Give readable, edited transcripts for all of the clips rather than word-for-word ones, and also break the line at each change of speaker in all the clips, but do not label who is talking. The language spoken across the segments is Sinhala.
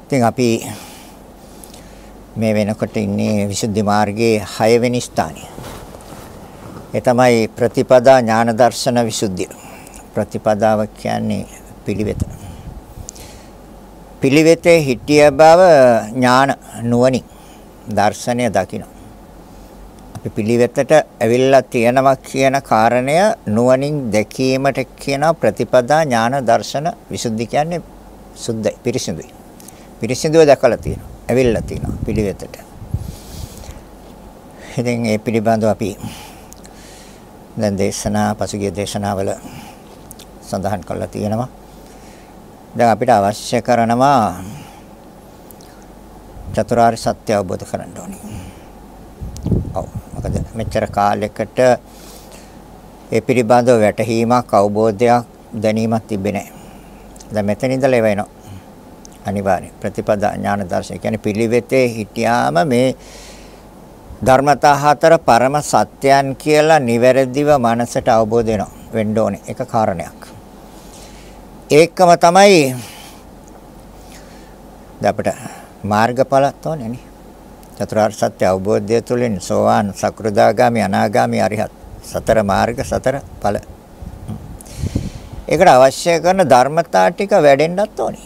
ඉතින් අපි මේ වෙනකොට ඉන්නේ විසුද්ධි මාර්ගයේ 6 වෙනි ස්ථානයේ. ඒ තමයි ප්‍රතිපදා ඥාන දර්ශන විසුද්ධිය. ප්‍රතිපදාව කියන්නේ පිළිවෙත. පිළිවෙතේ හිටිය බව ඥාන නුවණින් දර්ශනය දකින්න. අපි පිළිවෙතට ඇවිල්ලා තියෙනවා කියන කාරණය නුවණින් දැකීමට කියන ප්‍රතිපදා ඥාන දර්ශන විසුද්ධි කියන්නේ සුද්ධයි, පිරිසිදුයි. පිරිසිදුව දැකලා තියෙනවා. ඇවිල්ලා තියෙනවා පිළිවෙතට. ඉතින් මේ පිළිබඳව අපි දැන් පසුගිය දේශනාවල සඳහන් කරලා තියෙනවා. දැන් අපිට අවශ්‍ය කරනවා චතුරාර්ය සත්‍ය අවබෝධ කරගන්න ඕනේ. ඔව්. මොකද මෙච්චර කාලයකට ඒ පිළිබඳව වැටහීමක්, අවබෝධයක්, දැනීමක් තිබෙන්නේ නැහැ. දැන් මෙතන ඉඳලා ඒව එනවා. අනිවාර්යෙන් ප්‍රතිපදා ඥාන දර්ශනය කියන්නේ පිළිවෙතේ හිටියාම මේ ධර්මතා හතර පරම සත්‍යයන් කියලා නිවැරදිව මනසට අවබෝධ වෙන්න ඕනේ. ඒක කාරණයක්. ඒකම තමයි අපිට මාර්ගඵලත් ඕනේ නේ. චතුරාර්ය සත්‍ය අවබෝධය තුළින් සෝවාන්, සකෘදාගාමි, අනාගාමි, අරිහත් සතර මාර්ග සතර ඵල. ඒකට අවශ්‍ය කරන ධර්මතා ටික වැඩෙන්නත් ඕනේ.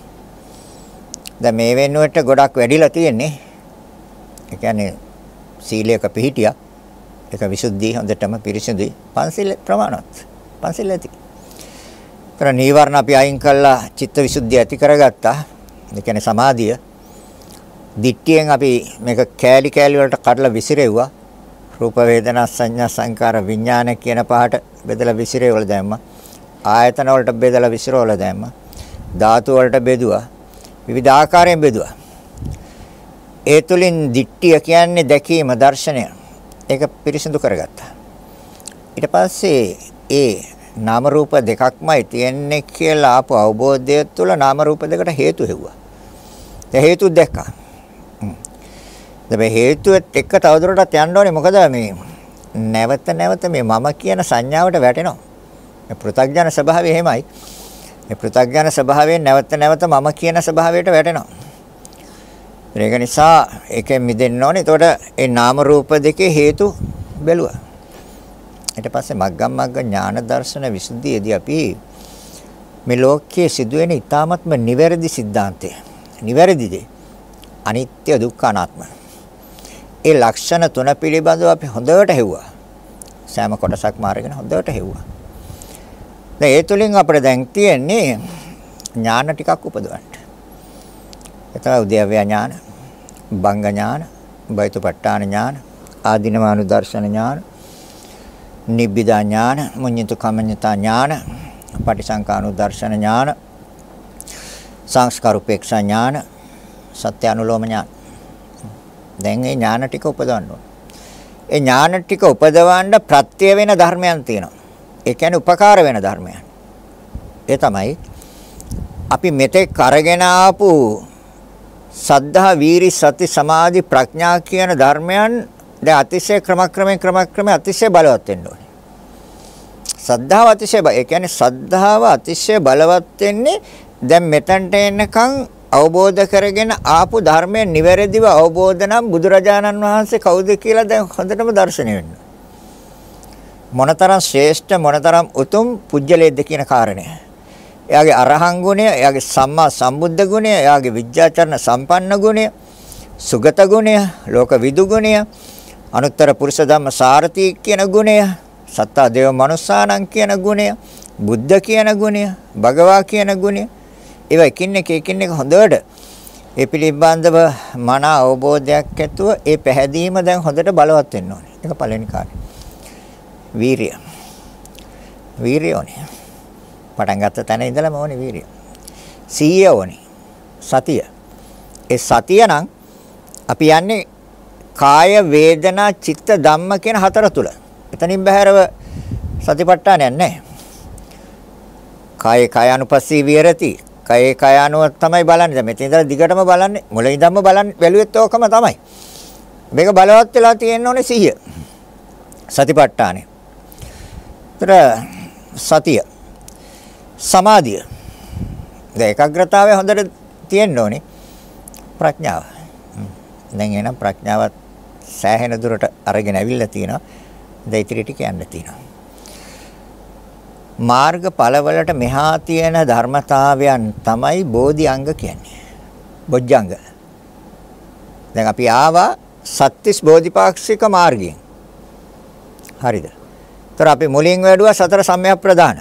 දැන් මේ වෙනුවට ගොඩක් වැඩිලා තියෙන්නේ. ඒ කියන්නේ සීලයක පිහිටියක්. ඒක විසුද්ධි හොඳටම පිරිසිදුයි. පන්සිල් ප්‍රමාණවත්. පන්සිල් ඇති. ඒතර නීවරණ අපි අයින් කළා චිත්ත විසුද්ධිය ඇති කරගත්තා. ඒ කියන්නේ සමාධිය. දිට්ඨියෙන් අපි මේක කෑලි කෑලි වලට කඩලා විසිරෙව්වා. රූප වේදනා සංඥා සංකාර විඥාන කියන පහට බෙදලා විසිරෙවල දැම්මා. ආයතන වලට බෙදලා විසිරවල දැම්මා. ධාතු වලට බෙදුවා. විවිධ ආකාරයෙන් බෙදුවා. ඒ තුලින් දිට්ඨිය කියන්නේ දැකීම, දර්ශනය. ඒක පිරිසිදු කරගත්තා. ඊට පස්සේ ඒ නාම රූප දෙකක්මයි තියෙන්නේ කියලා ආපු අවබෝධය තුළ නාම රූප දෙකට හේතු හෙව්වා. ඒ හේතු දැක්කා. දැන් හේතුවත් එක්ක තවදුරටත් යන්න ඕනේ. මොකද මේ නැවත නැවත මේ මම කියන සංඥාවට වැටෙනවා. මේ පෘථග්ජන ස්වභාවය එහෙමයි. මේ පෘථග්ජන ස්වභාවයෙන් නැවත නැවත මම කියන ස්වභාවයට වැටෙනවා. ඒක නිසා ඒකෙන් මිදෙන්න ඕනේ. එතකොට ඒ නාම රූප දෙකේ හේතු බැලුවා. ඊට පස්සේ මග්ගම් මග්ග ඥාන දර්ශන විසුද්ධියේදී අපි මේ ලෝකයේ සිදුවෙන ඊ타ත්ම නිවැරදි સિદ્ધාන්තය. නිවැරදිද? අනිත්‍ය, දුක්ඛ, අනාත්ම. ඒ ලක්ෂණ තුන පිළිබඳව අපි හොඳට හෙව්වා. සෑම කොටසක්ම අරගෙන හොඳට හෙව්වා. දැන් ඒ තුලින් අපිට දැන් තියෙන්නේ ඥාන ටිකක් උපදවන්න. ඒ තමයි උද්‍යව්‍ය ඥාන, භංග ඥාන, බයිතුපට්ඨාන ඥාන, ආදීනවානුදර්ශන ඥාන, නිබ්බිදා ඥාන, මුඤ්ඤිතු කමඤ්ඤතා ඥාන, පටිසංකානුදර්ශන ඥාන, සංස්කාරුපේක්ෂා ඥාන, සත්‍යානුලෝම ඥාන. දැන් මේ ඥාන ටික උපදවන්න ඕනේ. ඒ ඥාන ටික උපදවන්න ප්‍රත්‍ය වෙන ධර්මයන් තියෙනවා. ඒ කියන්නේ උපකාර වෙන ධර්මයන්. ඒ තමයි අපි මෙතෙක් අරගෙන ආපු සද්ධා, වීරි, සති, සමාධි, ප්‍රඥා කියන ධර්මයන් දැන් අතිශය ක්‍රමක්‍රමයෙන් අතිශය බලවත් වෙන්න ඕනේ. සද්ධාව අතිශය ඒ කියන්නේ සද්ධාව අතිශය බලවත් වෙන්නේ දැන් මෙතනට එනකන් අවබෝධ කරගෙන ආපු ධර්මයේ නිවැරදිව අවබෝධ නම් බුදුරජාණන් වහන්සේ කවුද කියලා දැන් හොඳටම දැర్శණය වෙන්න. මොනතරම් ශ්‍රේෂ්ඨ, මොනතරම් උතුම් පුජ්‍යලේද්ද කියන කාරණය. එයාගේ අරහං ගුණය, එයාගේ සම්මා සම්බුද්ධ ගුණය, එයාගේ විද්‍යාචරණ සම්පන්න ගුණය, සුගත ගුණය, ලෝක විදු ගුණය, අනුත්තර පුරුෂ ධම්ම සාරති කියන ගුණය, සත්තා දේව මනුස්සානං කියන ගුණය, බුද්ධ කියන ගුණය, භගවා කියන ගුණය. ඒවා එකින් එක හොඳට ඒ පිළිබඳව මන අවබෝධයක් ඇතුව ඒ පැහැදීම දැන් හොඳට බලවත් වෙන්න ඕනේ. ඒක පළවෙනි කාර්යය. වීරිය. වීරිය ඕනේ. පටන් ගත්ත තැන ඉඳලම ඕනේ වීරිය. සීය ඕනේ. සතිය. ඒ සතිය නම් අපි යන්නේ කාය, වේදනා, චිත්ත, ධම්ම කියන හතර තුල. එතනින් බහැරව සතිපට්ඨානයක් නැහැ. කායේ කායानुපස්සී විහෙරති. කයේ කය අනුව තමයි බලන්නේ. දැන් මෙතන ඉඳලා දිගටම බලන්නේ. මුලින් ඉඳන්ම බලන්නේ බැලුවෙත් ඕකම තමයි. මේක බලවත් වෙලා තියෙන්න ඕනේ සිහිය. සතිපට්ඨානෙ. ඒතර සතිය. සමාධිය. දැන් ඒකාග්‍රතාවය හොඳට තියෙන්න ඕනේ. ප්‍රඥාව. දැන් එනම් ප්‍රඥාවත් සෑහෙන දුරට අරගෙන අවිල්ලා තියෙනවා. දැන් ඉතිරි ටික යන්න තියෙනවා. මාර්ගඵලවලට මෙහා තියෙන ධර්මතාවයන් තමයි බෝධි අංග කියන්නේ. බොජ්ජංග. දැන් අපි ආවා සත්‍තිස් බෝධිපාක්ෂික මාර්ගයෙන්. හරිද? ඒතර අපි මුලින් වැඩුවා සතර සම්‍යක් ප්‍රදාන.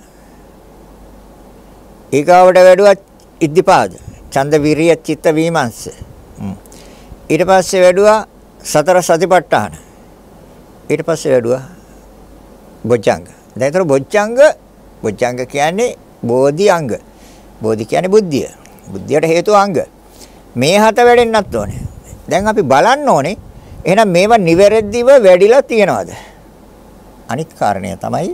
ඊගාවට වැඩුවා ඉද්ධිපාද, ඡන්ද විරිය චිත්ත විමර්ශ. ඊට පස්සේ වැඩුවා සතර සතිපට්ඨාන. ඊට පස්සේ වැඩුවා බොජ්ජංග. දැන් ඒතර බොජ්ජංග කියන්නේ බෝධි අංග. බෝධි කියන්නේ බුද්ධිය. බුද්ධියට හේතු අංග. මේ හත වැඩෙන්නත් ඕනේ. දැන් අපි බලන්න ඕනේ එහෙනම් මේවා නිවැරදිව වැඩිලා තියනවාද? අනිත් කාරණය තමයි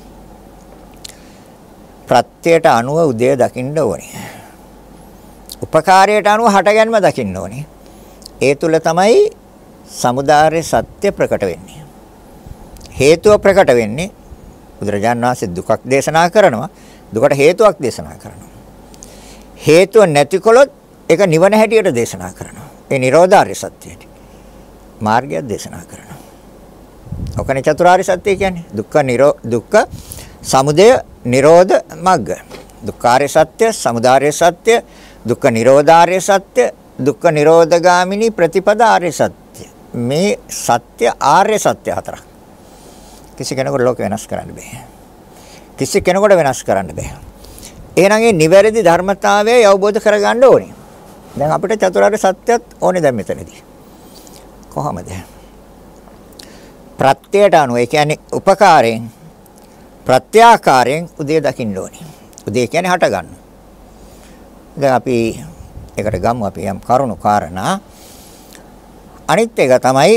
ප්‍රත්‍යයට අනුව උදේ දකින්න ඕනේ. උපකාරයට අනුව හටගන්ම දකින්න ඕනේ. ඒ තුල තමයි සමුදාය සත්‍ය ප්‍රකට වෙන්නේ. හේතුව ප්‍රකට වෙන්නේ බුදුරජාණන් වහන්සේ දුකක් දේශනා කරනවා. දුකට හේතුවක් දේශනා කරනවා. හේතුව නැතිකොලොත් ඒක නිවන හැටියට දේශනා කරනවා. ඒ නිරෝධාර්ය සත්‍යයට. මාර්ගය දේශනා කරනවා. ඔකනේ චතුරාර්ය සත්‍ය කියන්නේ. දුක්ඛ සමුදය නිරෝධ මග්ග. දුක්ඛාර්ය සත්‍ය, සමුදාය සත්‍ය, දුක්ඛ නිරෝධාර්ය සත්‍ය, දුක්ඛ නිරෝධගාමිනී ප්‍රතිපදාර්ය සත්‍ය. මේ සත්‍ය ආර්ය සත්‍ය හතරක්. කිසි කෙනෙකුට ලෝක වෙනස් කරන්න බෑ. කිසි කෙනෙකුට වෙනස් කරන්න බෑ. එහෙනම් මේ නිවැරදි ධර්මතාවය අවබෝධ කරගන්න ඕනේ. දැන් අපිට චතුරාර්ය සත්‍යත් ඕනේ දැන් මෙතනදී. කොහොමද? ප්‍රත්‍යයට අනුව ඒ කියන්නේ උපකාරයෙන් ප්‍රත්‍යාකාරයෙන් උදේ දකින්න ඕනේ. උදේ කියන්නේ හට ගන්න. දැන් අපි ඒකට ගමු අපි යම් කරුණු කාරණා. අනිත් එක තමයි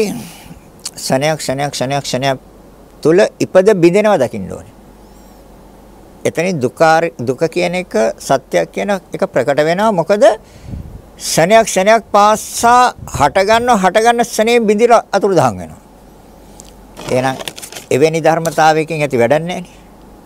ක්ෂණයක් තුල ඉපද බිඳෙනවා දකින්න ඕනේ. එතනින් දුක කියන එක සත්‍යයක් කියන එක ප්‍රකට වෙනවා. මොකද ක්ෂණයක් පාසා හටගන්න ක්ෂණේ බිඳිලා අතුරුදහන් වෙනවා. එහෙනම් එවැනි ධර්මතාවයකින් ඇති වැඩක් නැහැ නේ.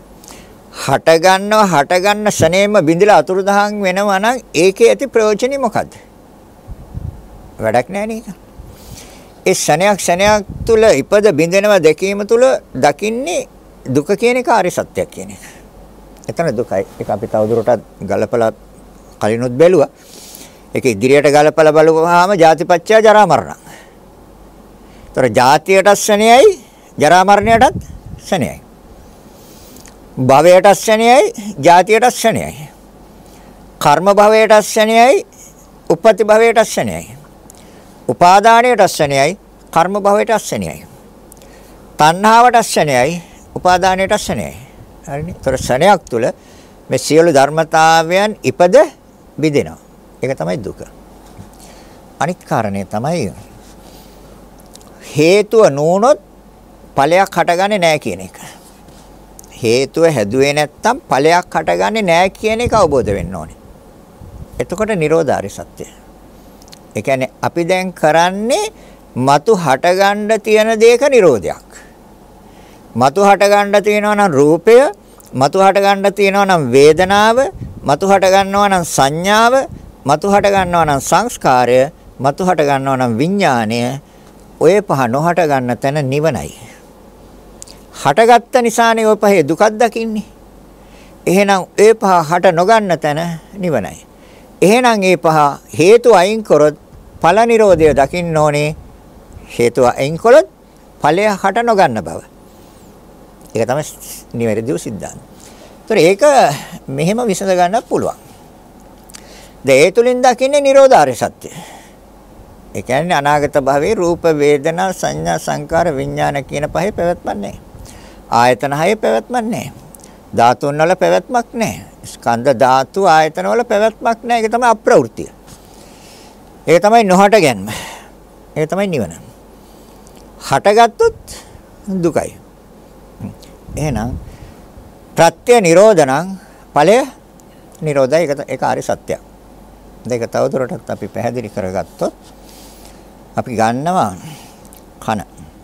හටගන්න ක්ෂණේම බිඳිලා අතුරුදහන් වෙනවා නම් ඒකේ ඇති ප්‍රයෝජනෙ මොකද්ද? වැඩක් නැහැ නේද? ඒ ක්ෂණයක් තුල ඉපද බිඳෙනවා දැකීම තුල දකින්නේ දුක කියන එක ආර්ය සත්‍යයක් කියන එක. එතන දුකයි. ඒක අපි තවදුරටත් ගලපලා කලිනුත් බැලුවා. ඒක ඉදිරියට ගලපලා බලුවාම ජාතිපච්චය ජරා මරණ. ඒතර ජාතියට ක්ෂණයයි ජරා මරණයටත් ක්ෂණයයි. භවයට ක්ෂණයයි ජාතියට ක්ෂණයයි. කර්ම භවයට ක්ෂණයයි උපපති භවයට ක්ෂණයයි. උපාදානයට ක්ෂණයයි කර්ම භවයට ක්ෂණයයි. තණ්හාවට ක්ෂණයයි උපාදානයට ක්ෂණයයි. හරිනේ. ඒතර ක්ෂණයක් තුල මේ සියලු ධර්මතාවයන් ඉපද බිඳෙනවා. ඒක තමයි දුක. අනිත් කාරණේ තමයි හේතුව නොවුනොත් ඵලයක් හටගන්නේ නැහැ කියන එක. හේතුව හැදුවේ නැත්තම් ඵලයක් හටගන්නේ නැහැ කියන එක අවබෝධ වෙන්න ඕනේ. එතකොට නිරෝධාර්ය සත්‍යය. ඒ කියන්නේ අපි දැන් කරන්නේ මතු හටගන්න තියෙන දේක නිරෝධයක්. මතු හටගන්න තියෙනවා නම් රූපය, මතු හටගන්න තියෙනවා නම් වේදනාව, මතු හටගන්නවා නම් සංඥාව, මතු හටගන්නවා නම් සංස්කාරය, මතු හටගන්නවා නම් විඥාණය. ඔය පහ නොහට ගන්න තැන නිවනයි. හටගත්ත නිසානේ ඔය පහේ දුකක් දකින්නේ. එහෙනම් ඒ පහ හට නොගන්න තැන නිවනයි. එහෙනම් ඒ පහ හේතු අයින් කරොත් ඵල නිරෝධය දකින්න ඕනේ. හේතුව අයින් කළොත් ඵලය හට නොගන්න බව. ඒක තමයි නිවැරදිව සිද්ධාන්තය. ඒතර ඒක මෙහෙම විසඳ ගන්නත් පුළුවන්. දැන් ඒ තුලින් දකින්නේ නිරෝධාර්ය සත්‍ය. ඒ කියන්නේ අනාගත භවයේ රූප වේදනා සංඥා සංකාර විඥාන කියන පහේ පැවැත්මක් නැහැ. ආයතන හයේ පැවැත්මක් නැහැ. ධාතුන් වල පැවැත්මක් නැහැ. ස්කන්ධ ධාතු ආයතන වල පැවැත්මක් නැහැ. ඒක තමයි අප්‍රවෘත්තිය. ඒක තමයි නොහට ගැනීම. ඒක තමයි නිවන. හටගත්තොත් දුකයි. එහෙනම් ප්‍රත්‍ය නිරෝධනං ඵලය නිරෝධය ඒක ආර්ය සත්‍යයක්. දෙක තවදුරටත් අපි පැහැදිලි කරගත්තොත් අපි ගන්නවා කන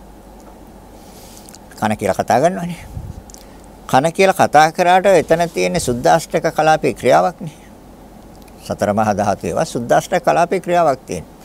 කියලා කතා කරනවානේ. කන කියලා කතා කරාට එතන තියෙන සුද්දාෂ්ටක කලාපේ ක්‍රියාවක් නේ. සතර මහා ධාතු ඒවා සුද්දාෂ්ටක කලාපේ ක්‍රියාවක් තියෙනවා.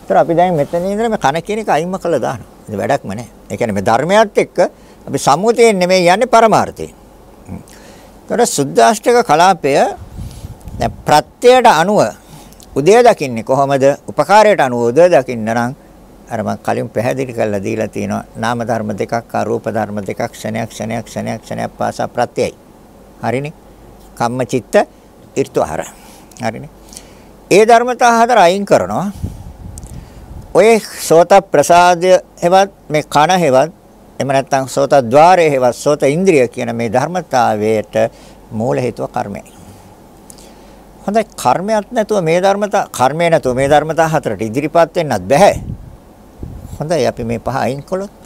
ඒතර අපි දැන් මෙතන ඉඳලා මේ කන කියන එක අයින්ම කළා දානවා. ඒක වැඩක්ම නැහැ. ඒ කියන්නේ මේ ධර්මයත් එක්ක අපි සම්මුතියෙන් නෙමෙයි යන්නේ පරමාර්ථයෙන්. ඒතර සුද්දාෂ්ටක කලාපය දැන් ප්‍රත්‍යයට අනුව උදේ දකින්නේ කොහොමද? උපකාරයට අනුව උදේ දකින්න නම් අර මම කලින් පැහැදිලි කරලා දීලා තියෙනවා නාම ධර්ම දෙකක් රූප ධර්ම දෙකක් ක්ෂණයක් පාසා ප්‍රත්‍යයයි. හරිනේ? කම්ම චිත්ත ඍතු ආහාර. හරිනේ? ඒ ධර්මතා හතර අයින් කරනවා. ඔය සෝත ප්‍රසාදය හෙවත් මේ කන හෙවත් එහෙම නැත්නම් සෝත ద్వාරය හෙවත් සෝත ඉන්ද්‍රිය කියන මේ ධර්මතාවයට මූල හේතුව කර්මයයි. හොඳයි කර්මයක් නැතුව මේ ධර්මතා කර්මය නැතුව මේ ධර්මතා හතරට ඉදිරිපත් වෙන්නත් බෑ. හොඳයි අපි මේ පහ අයින් කළොත්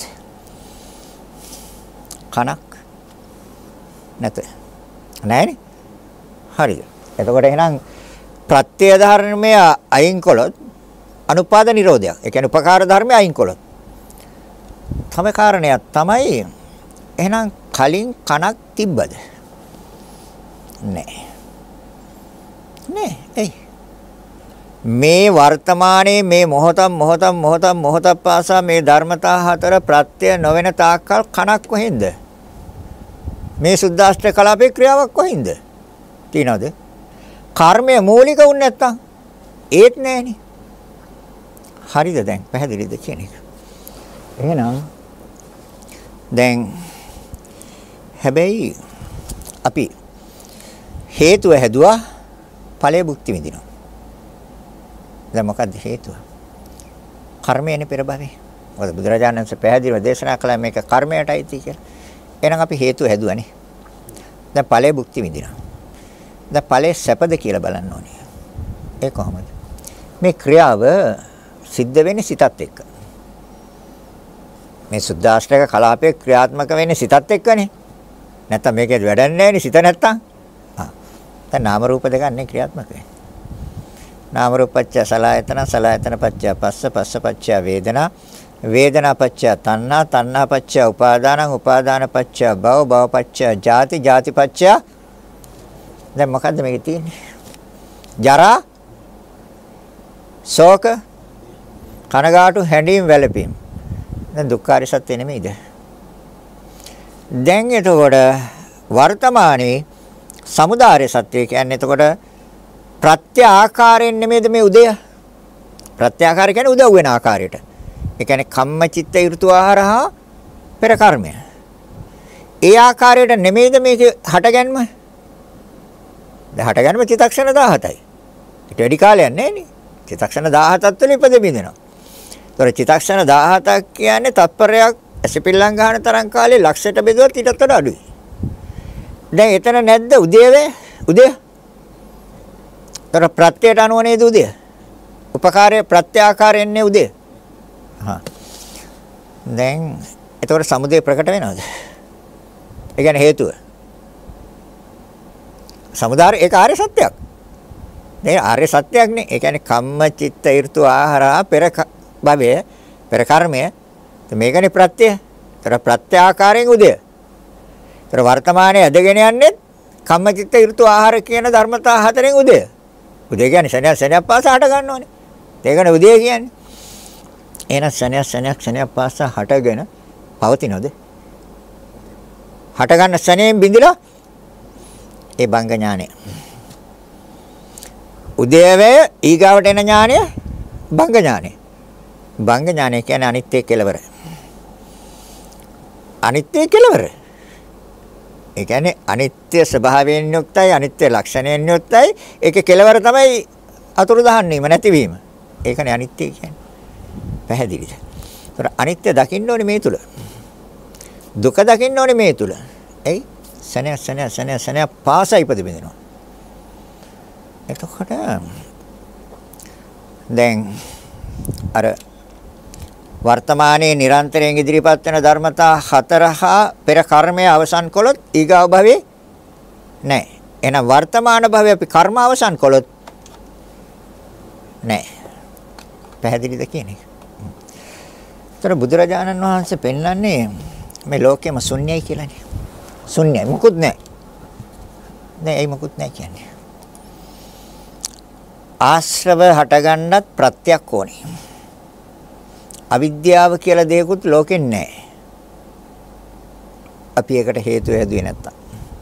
කනක් නැත. නැහැනේ. හරිද? එතකොට එහෙනම් ප්‍රත්‍ය ධර්මය අයින් කළොත් අනුපාද නිරෝධයක්. ඒ කියන්නේ උපකාර ධර්මය අයින් කළොත්. තම කාරණයක් තමයි එහෙනම් කලින් කනක් තිබ්බද? නැහැ. නේ එයි මේ වර්තමානයේ මේ මොහොතක් පාසා මේ ධර්මතා හතර ප්‍රත්‍ය නොවන තාක්කල් කනක් කොහෙන්ද මේ සුද්දාෂ්ටක කලාපේ ක්‍රියාවක් කොහින්ද තියනවද කර්මය මූලික වුනේ නැත්තම් ඒත් නෑනේ හරිද දැන් පැහැදිලිද කියන එක එහෙනම් දැන් හැබැයි අපි හේතුව හැදුවා ඵලයේ භුක්ති විඳිනවා. දැන් මොකද්ද හේතුව? කර්මයනේ පෙර භවයේ. මොකද බුදුරජාණන් වහන්සේ පැහැදිලිව දේශනා කළා මේක කර්මයටයි කියලා. එහෙනම් අපි හේතුව හැදුවානේ. දැන් ඵලයේ භුක්ති විඳිනවා. දැන් ඵලයේ සැපද කියලා බලන්න ඕනේ. ඒ කොහොමද? මේ ක්‍රියාව සිද්ධ වෙන්නේ සිතත් එක්ක. මේ සුද්දාෂ්ටක කලාපයේ ක්‍රියාත්මක වෙන්නේ සිතත් එක්කනේ. නැත්තම් මේකේ වැඩක් නැහැ නේ සිත නැත්තම්. දැන් නාම රූප දෙකක් නේ ක්‍රියාත්මක වෙන්නේ. නාම රූප පත්‍ය සලආයතන සලආයතන පත්‍ය පස්ස පස්ස පත්‍ය වේදනා වේදනා පත්‍ය තණ්හා තණ්හා පත්‍ය උපාදානං උපාදාන පත්‍ය භව භව පත්‍ය ජාති ජාති පත්‍ය දැන් මොකද්ද මේකේ තියෙන්නේ? ජරා ශෝක කනගාටු හැඬීම් වැළපීම්. දැන් දුක්ඛාර සත්‍ය නෙමෙයිද? දැන් එතකොට වර්තමානයේ සමුදාය සත්‍ය කියන්නේ එතකොට ප්‍රත්‍ය ආකාරයෙන් නෙමෙයිද මේ උදය? ප්‍රත්‍ය ආකාරය කියන්නේ උදව් වෙන ආකාරයට. ඒ කියන්නේ කම්ම චිත්ත ඍතු ආහාරහ පෙර කර්මය. ඒ ආකාරයට නෙමෙයිද මේක හටගන්ම? දැන් හටගන්ම චිත්තක්ෂණ 17යි. ඊට වැඩි කාලයක් නැහැ නේ. චිත්තක්ෂණ 17ත් තුළ ඉපද බින්දිනවා. ඒතර චිත්තක්ෂණ 17ක් කියන්නේ තත්පරයක් ඇසිපිල්ලම් ගන්න තරම් කාලේ ලක්ෂයට බෙදුවත් ඊටත් වඩා අඩුයි. දැන් එතන නැද්ද උදේවේ? උදේ. ତර ප්‍රත්‍යයට අනුව නේද උදේ? උපකාරයේ ප්‍රත්‍යාකාරයෙන්නේ උදේ. හා. දැන් එතකොට සමුදේ ප්‍රකට වෙනවද? ඒ කියන්නේ හේතුව. සමුදාය ඒක ආර්ය සත්‍යයක්. මේ ආර්ය සත්‍යයක් නේ. ඒ කියන්නේ කම්ම චිත්ත ඍතු ආහාර පෙර භවය පෙර කර්මය. මේකනේ ප්‍රත්‍ය. ତර ප්‍රත්‍යාකාරයෙන් උදේ. ඒතර වර්තමානයේ ඇදගෙන යන්නේ කම්මචිත්ත ඍතු ආහාර කියන ධර්මතා හතරෙන් උදේ. උදේ කියන්නේ ශනයක් පාසා හට ගන්න ඕනේ. ඒකනේ උදේ කියන්නේ. එහෙනම් ශනයක් පාසා හටගෙන පවතිනවද? හට ගන්න ශනයෙන් බිඳිලා ඒ බංග ඥානය. උදේවේ ඊගාවට එන ඥානය බංග ඥානය. බංග ඥානය කියන්නේ අනිත්‍ය කෙලවර. අනිත්‍ය කෙලවර. ඒ කියන්නේ අනිත්‍ය ස්වභාවයෙන් යුක්තයි අනිත්‍ය ලක්ෂණයෙන් යුක්තයි ඒකේ කෙලවර තමයි අතුරු දහන්නේම නැතිවීම. ඒකනේ අනිත්‍ය කියන්නේ. පැහැදිලිද? ඒතර අනිත්‍ය දකින්න ඕනේ මේ තුල. දුක දකින්න ඕනේ මේ තුල. එයි සනය පාසා ඉපද බින්දිනවා. එතකොට දැන් අර වර්තමානයේ නිරන්තරයෙන් ඉදිරිපත් වෙන ධර්මතා හතර හා පෙර කර්මය අවසන් කළොත් ඊගාව භවයේ නැහැ. එහෙනම් වර්තමාන භවයේ අපි කර්ම අවසන් කළොත් නැහැ. පැහැදිලිද කියන්නේ? ඒතර බුදුරජාණන් වහන්සේ පෙන්වන්නේ මේ ලෝකෙම ශුන්‍යයි කියලානේ. ශුන්‍යයි මොකුත් නැහැ. නෑ ඒ මොකුත් නැහැ කියන්නේ. ආශ්‍රව හටගන්නත් ප්‍රත්‍යක් ඕනේ. අවිද්‍යාව කියලා දෙයක්වත් ලෝකෙන් නැහැ. අපි ඒකට හේතු හැදුවේ නැත්තම්.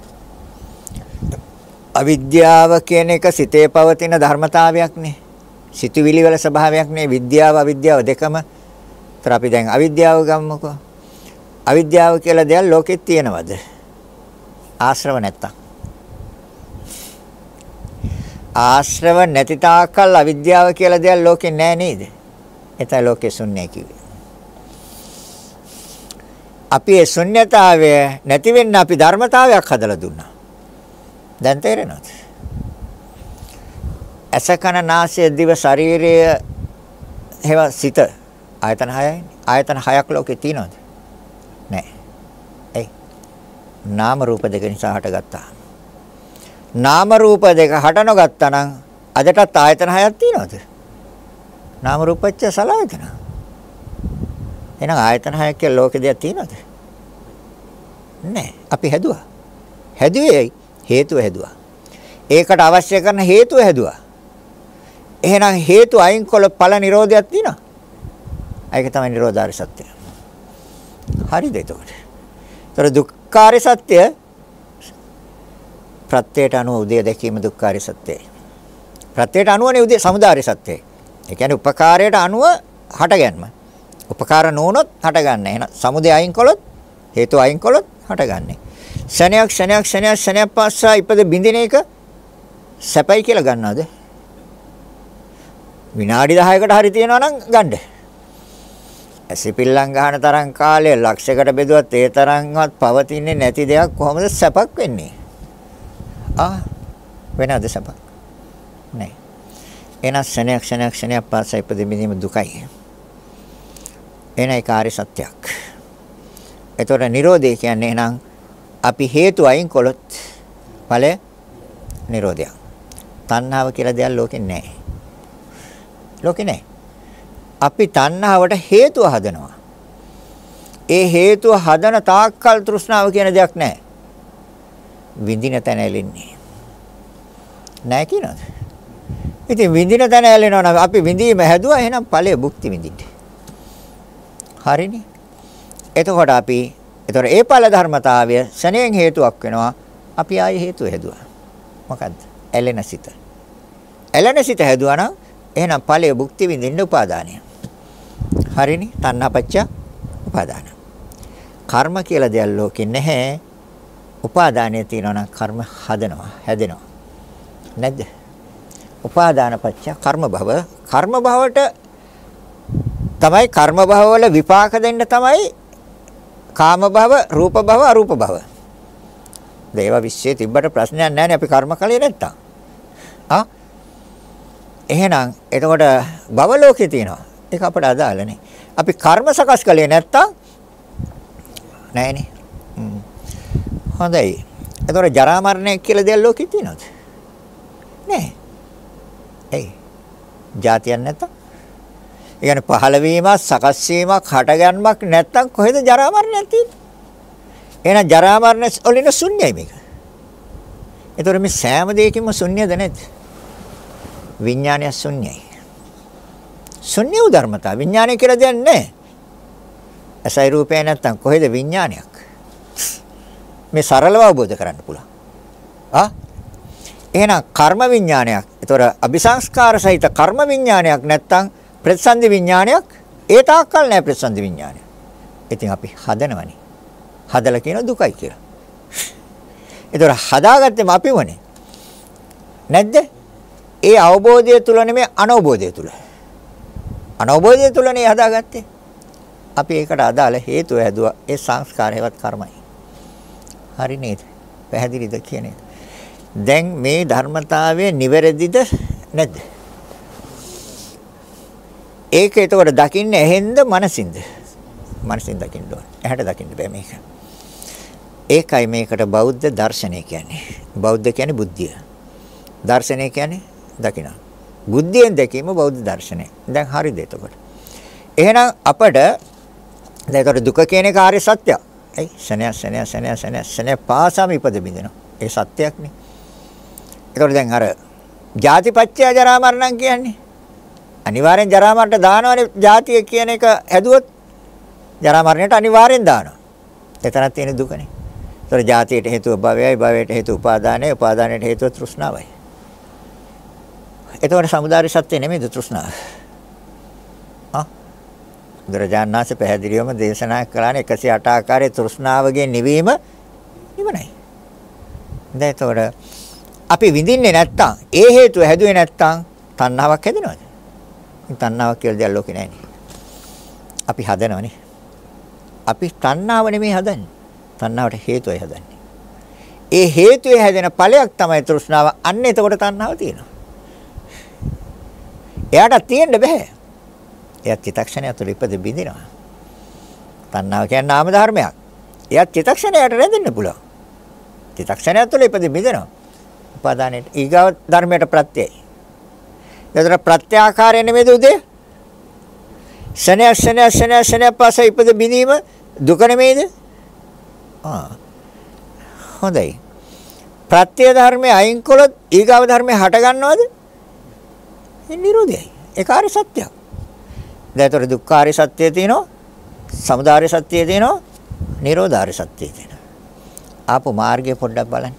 අවිද්‍යාව කියන එක සිතේ පවතින ධර්මතාවයක් නේ. සිතුවිලි වල ස්වභාවයක් නේ. විද්‍යාව අවිද්‍යාව දෙකම. ඒතර අපි දැන් අවිද්‍යාව ගමුකෝ. අවිද්‍යාව කියලා දෙයක් ලෝකෙත් තියෙනවද? ආශ්‍රව නැත්තම්. ආශ්‍රව නැති තාක්කල් අවිද්‍යාව කියලා දෙයක් ලෝකෙ නෑ නේද? එතන ලෝකෙ ශුන්‍යයි කිව්වේ. අපි ඒ ශුන්‍යතාවය නැති වෙන්න අපි ධර්මතාවයක් හදලා දුන්නා. දැන් තේරෙනවද? ඇස කන නාසය දිව ශරීරය හේව සිත ආයතන 6යි. ආයතන 6ක් ලෝකේ තියෙනවද? නැහැ. එයි. නාම රූප දෙක නිසා හටගත්තා. නාම රූප දෙක හට නොගත්තා නම් අදටත් ආයතන 6ක් තියෙනවද? නාම රූපච්ච සලආයතන. එහෙනම් ආයතන 6ක් කියලා ලෝකෙ දෙයක් තියෙනවද? නැහැ. අපි හැදුවා. හැදුවේ හේතුව හැදුවා. ඒකට අවශ්‍ය කරන හේතුව හැදුවා. එහෙනම් හේතු අයින් කළ ඵල නිරෝධයක් තියෙනවා. ඒක තමයි නිරෝධාරි සත්‍ය. හරිද එතකොට? ඒතර දුක්ඛාරි සත්‍ය ප්‍රත්‍යයට අනුව උදේ දැකීම දුක්ඛාරි සත්‍යයි. ප්‍රත්‍යයට අනුවනේ උදේ සමුදාරි සත්‍යයි. ඒ කියන්නේ උපකාරයට අනුව හටගන්ම. උපකාර නොවුනොත් හටගන්නේ. එහෙනම් සමුදය අයින් කළොත් හේතු අයින් කළොත් හටගන්නේ. ශනයක් පාසා ඉපද බින්දින එක සැපයි කියලා ගන්නවද? විනාඩි 10කට හරි තියනවා නම් ගන්න. ඇසිපිල්ලම් ගන්න තරම් කාලය ලක්ෂයකට බෙදුවත් ඒ තරම්වත් පවතින්නේ නැති දෙයක් කොහොමද සැපක් වෙන්නේ? වෙනද සැපක්? නෑ. එන ශනයක් පාසා ඉපද බින්දීම දුකයි. එනයි කාර්ය සත්‍යයක්. ඒතොර නිරෝධය කියන්නේ එහෙනම් අපි හේතු අයින් කළොත් ඵල නිරෝධය. තණ්හාව කියලා දෙයක් ලෝකේ නැහැ. ලෝකේ නැහැ. අපි තණ්හාවට හේතුව හදනවා. ඒ හේතුව හදන තාක්කල් තෘෂ්ණාව කියන දෙයක් නැහැ. විඳින තැන ඇලෙන්නේ. නැහැ කියනවාද? ඉතින් විඳින තැන ඇලෙනවා නම් අපි විඳීම හැදුවා එහෙනම් ඵලය භුක්ති විඳින්න. හරිනේ. එතකොට ඒ ඵල ධර්මතාවය ශණයෙන් හේතුවක් වෙනවා. අපි ආයේ හේතුව හැදුවා. මොකද්ද? ඇලෙන සිත. ඇලෙන සිත හැදුවා නම් එහෙනම් ඵලයේ භුක්ති විඳින්න උපාදානය. හරිනේ? තණ්හාපච්ච උපාදාන. කර්ම කියලා දෙයක් ලෝකේ නැහැ. උපාදානය තියෙනවා නම් කර්ම හදනවා, හැදෙනවා. නැද්ද? උපාදානපච්ච කර්ම භව. කර්ම භවට තමයි කර්ම භව වල විපාක දෙන්න තමයි කාම භව, රූප භව, අරූප භව. දේව විශ්ේ තිබ්බට ප්‍රශ්නයක් නැහැ නේ අපි කර්ම කලේ නැත්තම්. එහෙනම් එතකොට භව ලෝකේ තියෙනවා. ඒක අපට අදාළ නේ. අපි කර්ම සකස් කලේ නැත්තම් නැහැනේ. හොඳයි. එතකොට ජරා මරණය කියලා දෙයක් ලෝකේ තියෙනවද? නැහැ. එයි. જાතියක් නැත්තම් ඒ කියන්නේ පහළ වීමක්, සකස් වීමක්, හටගන්මක් නැත්තම් කොහෙද ජරා මරණයක් තියෙන්නේ? එහෙනම් ජරා මරණ වලින් ශුන්‍යයි මේක. ඒතර මේ සෑම දෙයකින්ම ශුන්‍යද නැද්ද? විඥානය ශුන්‍යයි. ශුන්‍ය ධර්මතා විඥානය කියලා දෙයක් නැහැ. ඇසයි රූපය නැත්තම් කොහෙද විඥානයක්? මේ සරලව අවබෝධ කරන්න පුළුවන්. එහෙනම් කර්ම විඥානයක්. ඒතර අபிසංස්කාර සහිත කර්ම විඥානයක් නැත්තම් ප්‍රතිසන්දි විඥානයක් ඒ තාක්කල් නැහැ ප්‍රතිසන්දි විඥානය. ඉතින් අපි හදනවනේ. හදලා කියන දුකයි කියලා. ඒතර හදාගත්තේම අපි වනේ. නැද්ද? ඒ අවබෝධය තුල නෙමෙයි අනවබෝධය තුල. අනවබෝධය තුලනේ හදාගත්තේ. අපි ඒකට අදාළ හේතු හැදුවා. ඒ සංස්කාර හේවත් කර්මයි. හරි නේද? පැහැදිලිද කියන්නේ? දැන් මේ ධර්මතාවය නිවැරදිද නැද්ද? ඒක එතකොට දකින්නේ ඇහෙන්ද මනසින්ද? මනසින් දකින්න ඕනේ. ඇහැට දකින්න බෑ මේක. ඒකයි මේකට බෞද්ධ දර්ශනය කියන්නේ. බෞද්ධ කියන්නේ බුද්ධිය. දර්ශනය කියන්නේ දකින්න. බුද්ධියෙන් දැකීම බෞද්ධ දර්ශනය. දැන් හරිද එතකොට? එහෙනම් අපට දැන් ඒතර දුක කියන කාර්ය සත්‍යය. ඒ ශනය පාසම ඉපද බින්දෙනවා. ඒ සත්‍යයක් නේ. ඒතකොට දැන් අර ජාතිපච්චය ජරා මරණම් කියන්නේ අනිවාර්යෙන් ජරා මරණට දානවනේ ජාතිය කියන එක හැදුවොත් ජරා මරණයට අනිවාර්යෙන් දානවා. එතනක් තියෙන දුකනේ. ඒතර ජාතියට හේතුව භවයයි, භවයට හේතුව උපාදානයයි, උපාදානයට හේතුව තෘෂ්ණාවයි. එතකොට සමුදාය සත්‍ය නෙමෙයිද තෘෂ්ණාව? බුදුරජාණන් වහන්සේ පැහැදිලිවම දේශනා කළානේ 108 ආකාරයේ තෘෂ්ණාවගේ නිවීම නිවනයි. දැන් එතකොට අපි විඳින්නේ නැත්තම් ඒ හේතුව හැදුවේ නැත්තම් තණ්හාවක් හැදෙනවද? තණ්හාවක් කියලා දෙයක් ලෝකේ නැහැ නේ. අපි හදනවනේ. අපි තණ්හාව නෙමෙයි හදන්නේ. තණ්හාවට හේතුවයි හදන්නේ. ඒ හේතුවේ හැදෙන ඵලයක් තමයි තෘෂ්ණාව. අන්න එතකොට තණ්හාව තියෙනවා. එයාට තියෙන්න බෑ. එයා චිත්තක්ෂණය තුළ ඉපද බිඳිනවා. තණ්හාව කියන්නේ නාම ධර්මයක්. එයා චිත්තක්ෂණයට රැඳෙන්න පුළුවන්. චිත්තක්ෂණය තුළ ඉපද බිඳිනවා. උපාදානයේ ඊගාව ධර්මයට ප්‍රත්‍යයයි. ඒතර ප්‍රත්‍යාකාරය නෙමෙයිද උදේ? ශනය පස්සේ ඉපද බිඳීම දුක නෙමෙයිද? හොඳයි. ප්‍රත්‍ය ධර්මයේ අයින් කළොත් ඊගාව ධර්මයේ හට ගන්නවද? ඒ නිරෝධයයි. ඒක ආර්ය සත්‍යයක්. දැන් ඒතර දුක්ඛාරය සත්‍යය තියෙනවා, සමුදාය සත්‍යය තියෙනවා, නිරෝධාරය සත්‍යය තියෙනවා. ආපු මාර්ගය පොඩ්ඩක් බලන්න.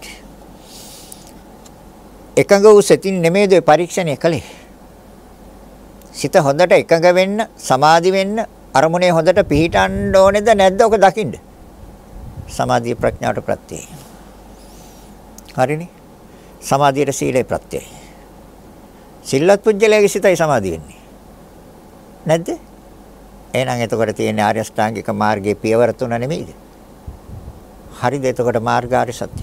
එකඟ වූ සිතින් නෙමෙයිද පරීක්ෂණය කළේ. සිත හොඳට එකඟ වෙන්න, සමාධි වෙන්න, අරමුණේ හොඳට පිහිටන්න ඕනේද නැද්ද? ඔක දකින්න. සමාධිය ප්‍රඥාවට ප්‍රත්‍යයයි. හරිනේ? සමාධියට සීලේ ප්‍රත්‍යයයි. සිල්වත් පුජ්‍යලයේ සිතයි සමාධිය වෙන්නේ. නැද්ද? එහෙනම් එතකොට තියෙන ආර්ය අෂ්ටාංගික මාර්ගයේ පියවර තුන නෙමෙයිද? හරිද? එතකොට මාර්ගාර්ය සත්‍ය.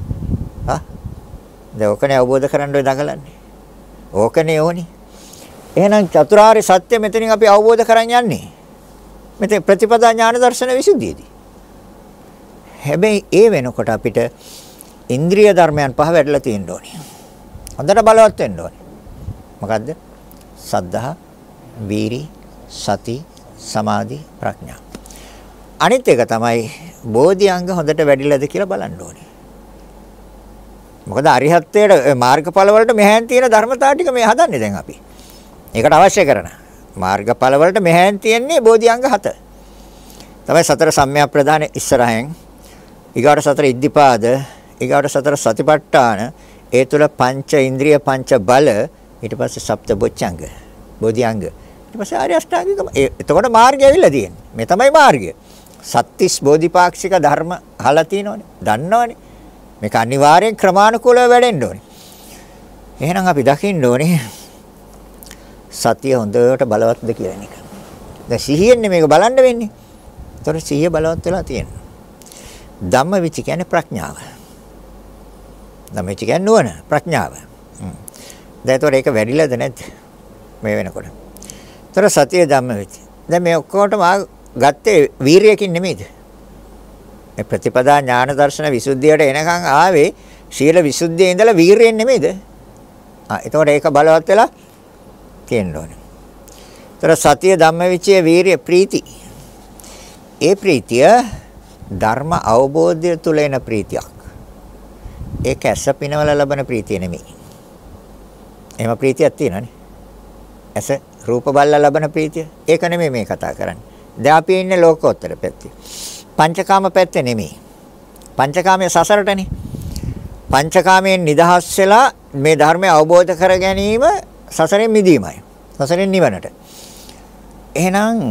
දැන් ඕකනේ අවබෝධ කරගන්න ඔය දඟලන්නේ. ඕකනේ ඕනි. එහෙනම් චතුරාර්ය සත්‍ය මෙතනින් අපි අවබෝධ කරන් යන්නේ. මෙතේ ප්‍රතිපදා ඥාන දර්ශන විසුද්ධියේදී. හැබැයි ඒ වෙනකොට අපිට ඉන්ද්‍රිය ධර්මයන් පහ වැඩිලා තියෙන්න ඕනේ. හොඳට බලවත් වෙන්න ඕනේ. මොකද්ද? සද්ධා, වීරි, සති, සමාධි, ප්‍රඥා. අනිත් එක තමයි බෝධි අංග හොඳට වැඩිලාද කියලා බලන්න ඕනේ. මොකද අරිහත්ත්වයට මාර්ගඵල වලට මෙහෙන් තියෙන ධර්මතාව ටික මේ හදන්නේ දැන් අපි. ඒකට අවශ්‍ය කරන මාර්ගඵල වලට මෙහෙන් තියෙන්නේ බෝධි අංග 7. තමයි සතර සම්‍යක් ප්‍රදාන ඉස්සරහෙන් ඊගාට සතර ඉද්ධිපාද ඊගාට සතර සතිපට්ඨාන ඒ තුල පංච ඉන්ද්‍රිය පංච බල ඊට පස්සේ සප්ත බොච්චංග බෝධි අංග ඊට පස්සේ ආර්ය අෂ්ටාංගික එතකොට මාර්ගය ඇවිල්ලා තියෙන්නේ. මේ තමයි මාර්ගය. සත්‍තිස් බෝධිපාක්ෂික ධර්ම අහලා තියෙනවනේ. දන්නවනේ. මේක අනිවාර්යෙන් ක්‍රමානුකූලව වැඩෙන්න ඕනේ. එහෙනම් අපි දකින්න ඕනේ සතිය හොඳට බලවත්ද කියලා එක. දැන් සිහියෙන්නේ මේක බලන්න වෙන්නේ. ඒතර සිහිය බලවත් වෙලා තියෙනවා. ධම්මවිචි කියන්නේ ප්‍රඥාව. ධම්මවිචි කියන්නේ නුවණ ප්‍රඥාව. දැන් ඒතර ඒක වැඩිලාද නැද්ද මේ වෙනකොට? ඒතර සතිය ධම්මවිචි. දැන් මේ ඔක්කොටම ගත්තේ වීරියකින් නෙමෙයිද? මේ ප්‍රතිපදා ඥාන දර්ශන විසුද්ධියට එනකන් ආවේ ශීල විසුද්ධියේ ඉඳලා වීරියෙන් නෙමෙයිද? එතකොට ඒක බලවත් වෙලා තියෙන්න ඕනේ. ඒතර සතිය ධම්මවිචය වීරිය ප්‍රීති. ඒ ප්‍රීතිය ධර්ම අවබෝධය තුළ එන ප්‍රීතියක්. ඒක ඇස පිනවල ලබන ප්‍රීතිය නෙමෙයි. එහෙම ප්‍රීතියක් තියෙනවනේ. ඇස රූප බලලා ලබන ප්‍රීතිය. ඒක නෙමෙයි මේ කතා කරන්නේ. දැන් අපි ඉන්නේ ලෝකෝත්තර පැත්තේ. පංචකාම පැත්තේ නෙමෙයි. පංචකාමයේ සසරටනේ. පංචකාමයෙන් නිදහස් වෙලා මේ ධර්මය අවබෝධ කර ගැනීම සසරෙන් මිදීමයි. සසරෙන් නිවනට. එහෙනම්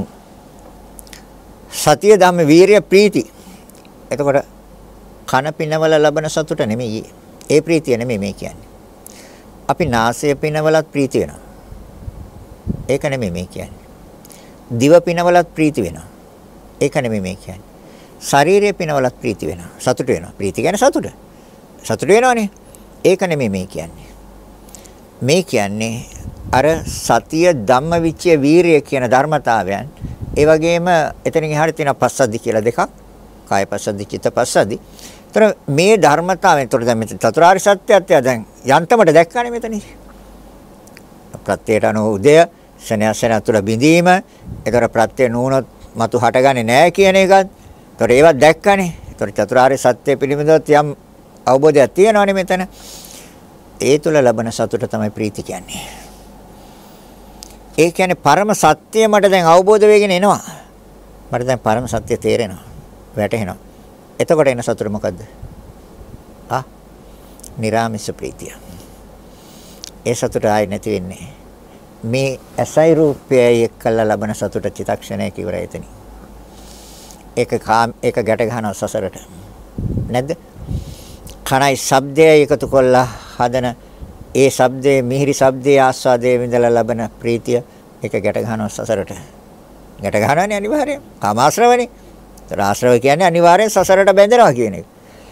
සතිය ධම්ම වීරිය ප්‍රීති. එතකොට කන පිනවල ලබන සතුට නෙමෙයි. ඒ ප්‍රීතිය නෙමෙයි මේ කියන්නේ. අපි නාසය පිනවලත් ප්‍රීති වෙනවා. ඒක නෙමෙයි මේ කියන්නේ. දිව පිනවලත් ප්‍රීති වෙනවා. ඒක නෙමෙයි මේ කියන්නේ. ශරීරය පිනවලත් ප්‍රීති වෙනවා. සතුට වෙනවා. ප්‍රීති කියන්නේ සතුට. සතුට වෙනවනේ. ඒක නෙමෙයි මේ කියන්නේ. මේ කියන්නේ අර සතිය ධම්මවිචය වීරිය කියන ධර්මතාවයන්. ඒ වගේම එතනින් එහාට තියෙන පස්සද්ධි කියලා දෙකක්. කාය පස්සද්ධි, චිත්ත පස්සද්ධි. ඒතර මේ ධර්මතාවයෙන් ඒතර දැන් මෙතන චතුරාර්ය සත්‍යයත් දැන් යන්තමට දැක්කනේ මෙතනදී. ප්‍රත්‍යයට අනුව උදය ශනයසන තුළ බිඳීම. ඒතර ප්‍රත්‍ය නුනොත් මතු හටගන්නේ නැහැ කියන එකත්. ඒතර ඒවත් දැක්කනේ. ඒතර චතුරාර්ය සත්‍ය පිළිබඳව යම් අවබෝධයක් තියෙනවනේ මෙතන. ඒ තුල ලබන සතුට තමයි ප්‍රීති කියන්නේ. ඒ කියන්නේ පරම සත්‍ය මට දැන් අවබෝධ වෙගෙන එනවා. මට දැන් පරම සත්‍ය තේරෙනවා. වැටහෙනවා. එතකොට එන සතුට මොකද්ද? නිරාමිෂ ප්‍රීතිය. ඒ සතුට ආයි නැති වෙන්නේ. මේ ඇසයි රූපයයි එක්කලා ලබන සතුට චිත්තක්ෂණයක ඉවරයි එතන. ඒක ගැට ගන්නවා සසරට. නැද්ද? කණයි ශබ්දයයි එකතු කොල්ලා හදන ඒ ශබ්දයේ මිහිරි ශබ්දයේ ආස්වාදයේ විඳලා ලබන ප්‍රීතිය ඒක ගැට ගන්නවා සසරට. ගැට ගන්නවනේ අනිවාර්යයෙන්. කාමාශ්‍රවනේ. ඒතර ආශ්‍රව කියන්නේ අනිවාර්යෙන් සසරට බැඳෙනවා කියන එක.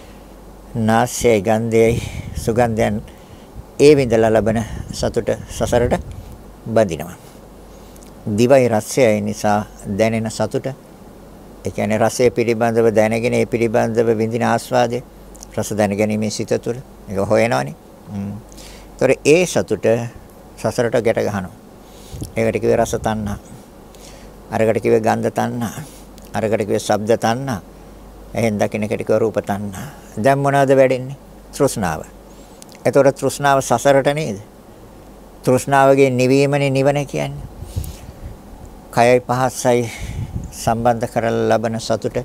නාසයේ ගන්ධයයි සුගන්ධයන් ඒ විඳලා ලබන සතුට සසරට බඳිනවා. දිවයි රසයයි නිසා දැනෙන සතුට. ඒ කියන්නේ රසය පිළිබඳව දැනගෙන ඒ පිළිබඳව විඳින ආස්වාදය රස දැනගැනීමේ සිත තුළ ඒක හොයනවනේ. ඒතර ඒ සතුට සසරට ගැට ගන්නවා. ඒකට කිව්වේ රස තණ්හා. අරකට කිව්වේ ගන්ධ තණ්හා. අරකට කිව්වේ ශබ්ද තණ්හා. එහෙන් දකින්න එකට කිව්වේ රූප තණ්හා. දැන් මොනවද වැඩෙන්නේ? තෘෂ්ණාව. ඒතකොට තෘෂ්ණාව සසරට නේද? තෘෂ්ණාවගේ නිවීමනේ නිවන කියන්නේ. කයයි පහසයි සම්බන්ධ කරලා ලබන සතුට.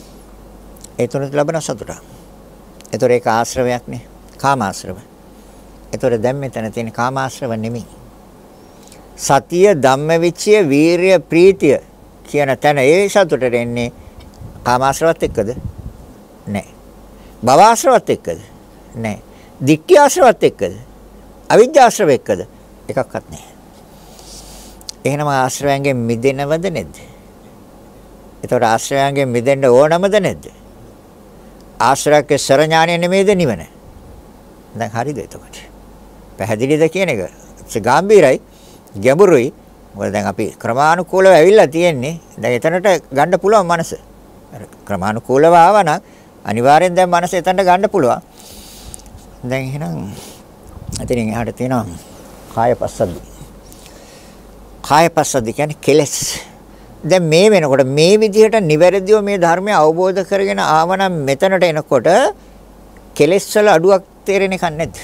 ඒ තුනට ලබන සතුට. ඒතකොට ඒක ආශ්‍රවයක් නේ. කාමාශ්‍රව. ඒතකොට දැන් මෙතන තියෙන කාමාශ්‍රව නෙමෙයි. සතිය ධම්මවිචය වීරිය ප්‍රීතිය කියන තැන ඒ සතුටට එන්නේ කාමාශ්‍රවත් එක්කද? නැහැ. භවආශ්‍රවත් එක්කද? නැහැ. දික්ඛි ආශ්‍රවත් එක්කද? අවිද්‍යාශ්‍රව එක්කද? එකක්වත් නැහැ. එහෙනම් ආශ්‍රවයන්ගෙන් මිදෙනවද නැද්ද? ඒතකොට ආශ්‍රවයන්ගෙන් මිදෙන්න ඕනමද නැද්ද? ආශ්‍රයක සරඥාණය නෙමෙයිද නිවන? දැන් හරිද එතකොට? පැහැදිලිද කියන එක? ගාම්භීරයි, ගැඹුරුයි. මොකද දැන් අපි ක්‍රමානුකූලව ඇවිල්ලා තියෙන්නේ. දැන් එතනට ගන්න පුළුවන් මනස. ක්‍රමානුකූලව ආවනම් අනිවාර්යෙන් දැන් මනස එතනට ගන්න පුළුවන්. දැන් එහෙනම් එතනින් එහාට තියෙනවා කායපස්සද්ධි. කායපස්සද්ධි කියන්නේ කෙලස්. දැන් මේ වෙනකොට මේ විදිහට නිවැරදිව මේ ධර්මය අවබෝධ කරගෙන ආවනම් මෙතනට එනකොට කෙලස් වල අඩුවක් තේරෙන එකක් නැද්ද?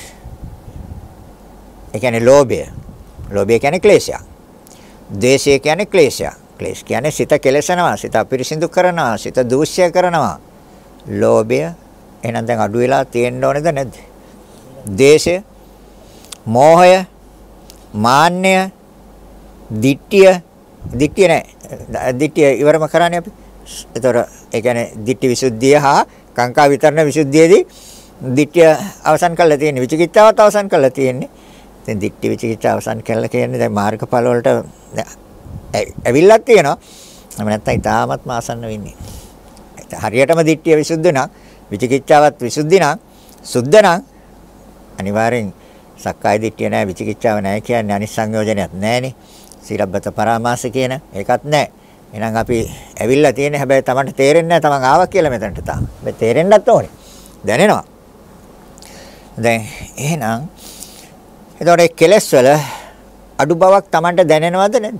ඒ කියන්නේ ලෝභය. ලෝභය කියන්නේ ක්ලේශයක්. ද්වේෂය කියන්නේ ක්ලේශයක්. ක්ලේශ කියන්නේ සිත කෙලසනවා, සිත අපිරිසිදු කරනවා, සිත දූෂ්‍ය කරනවා. ලෝභය එහෙනම් දැන් අඩු වෙලා තියෙන්න ඕනේද නැද්ද? ද්වේෂය, මෝහය, මාන්නය, ditthිය නෑ. ditthිය ඉවරම කරන්නේ අපි. ඒතර ඒ කියන්නේ ditthි විසුද්ධිය හා කාංකා විතරණ විසුද්ධියේදී ditthිය අවසන් කරලා තියෙන්නේ. විචිකිච්ඡාවත් අවසන් කරලා තියෙන්නේ. දැන් ditthි විචිකිච්ඡා අවසන් කරලා කියන්නේ දැන් මාර්ගඵල වලට ඇවිල්ලා තියෙනවා. එහෙම නැත්නම් ඊටාත්ම ආසන්න වෙන්නේ. හරියටම ditthිය විසුද්ධ නම් විචිකිච්ඡාවත් විසුද්ධි නම් සුද්ධ නම් අනිවාර්යෙන් සක්කාය දිට්ඨිය නැහැ, විචිකිච්ඡාව නැහැ කියන්නේ අනිත් සංයෝජනයක් නැහැනේ. සීලබ්බත පරාමාස කියන ඒකත් නැහැ. එහෙනම් අපි ඇවිල්ලා තියෙන්නේ හැබැයි Tamanට තේරෙන්නේ නැහැ Taman ආවා කියලා මෙතනට තාම. මේ තේරෙන්නත් ඕනේ. දැනෙනවා. දැන් එහෙනම් එතකොට කෙලස් වල අඩු බවක් Tamanට දැනෙනවද නැද්ද?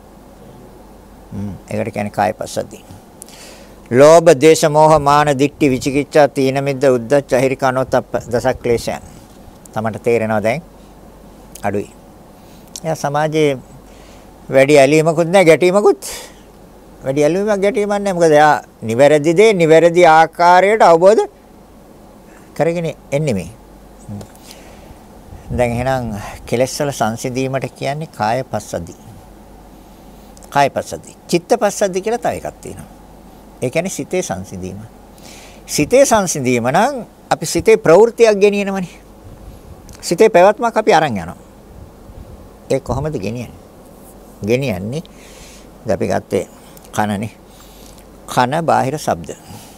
ඒකට කියන්නේ කායපස්සද්ධි. ලෝභ, දේශ, මෝහ, මාන, දික්ටි, විචිකිච්ඡා, තීන මිද්ද, උද්ධච්ච, අහිරිකනෝතප්ප දසක් ක්ලේශයන්. තමන්ට තේරෙනවා දැන් අඩුයි. එයා සමාජයේ වැඩි ඇලීමකුත් නැහැ ගැටීමකුත්. වැඩි ඇලීමක් ගැටීමක් නැහැ. මොකද එයා නිවැරදි දේ නිවැරදි ආකාරයට අවබෝධ කරගෙන එන්නේ මේ. දැන් එහෙනම් කෙලෙස් වල සංසිඳීමට කියන්නේ කායපස්සද්ධි. කායපස්සද්ධි. චිත්තපස්සද්ධි කියලා තව එකක් තියෙනවා. ඒ කියන්නේ සිතේ සංසිඳීම. සිතේ සංසිඳීම නම් අපි සිතේ ප්‍රවෘත්තියක් ගෙනියනවනේ. සිතේ පැවැත්මක් අපි අරන් යනවා. ඒ කොහොමද ගෙනියන්නේ? ගෙනියන්නේ දැන් අපි ගත්තේ කනනේ. කන බාහිර ශබ්ද.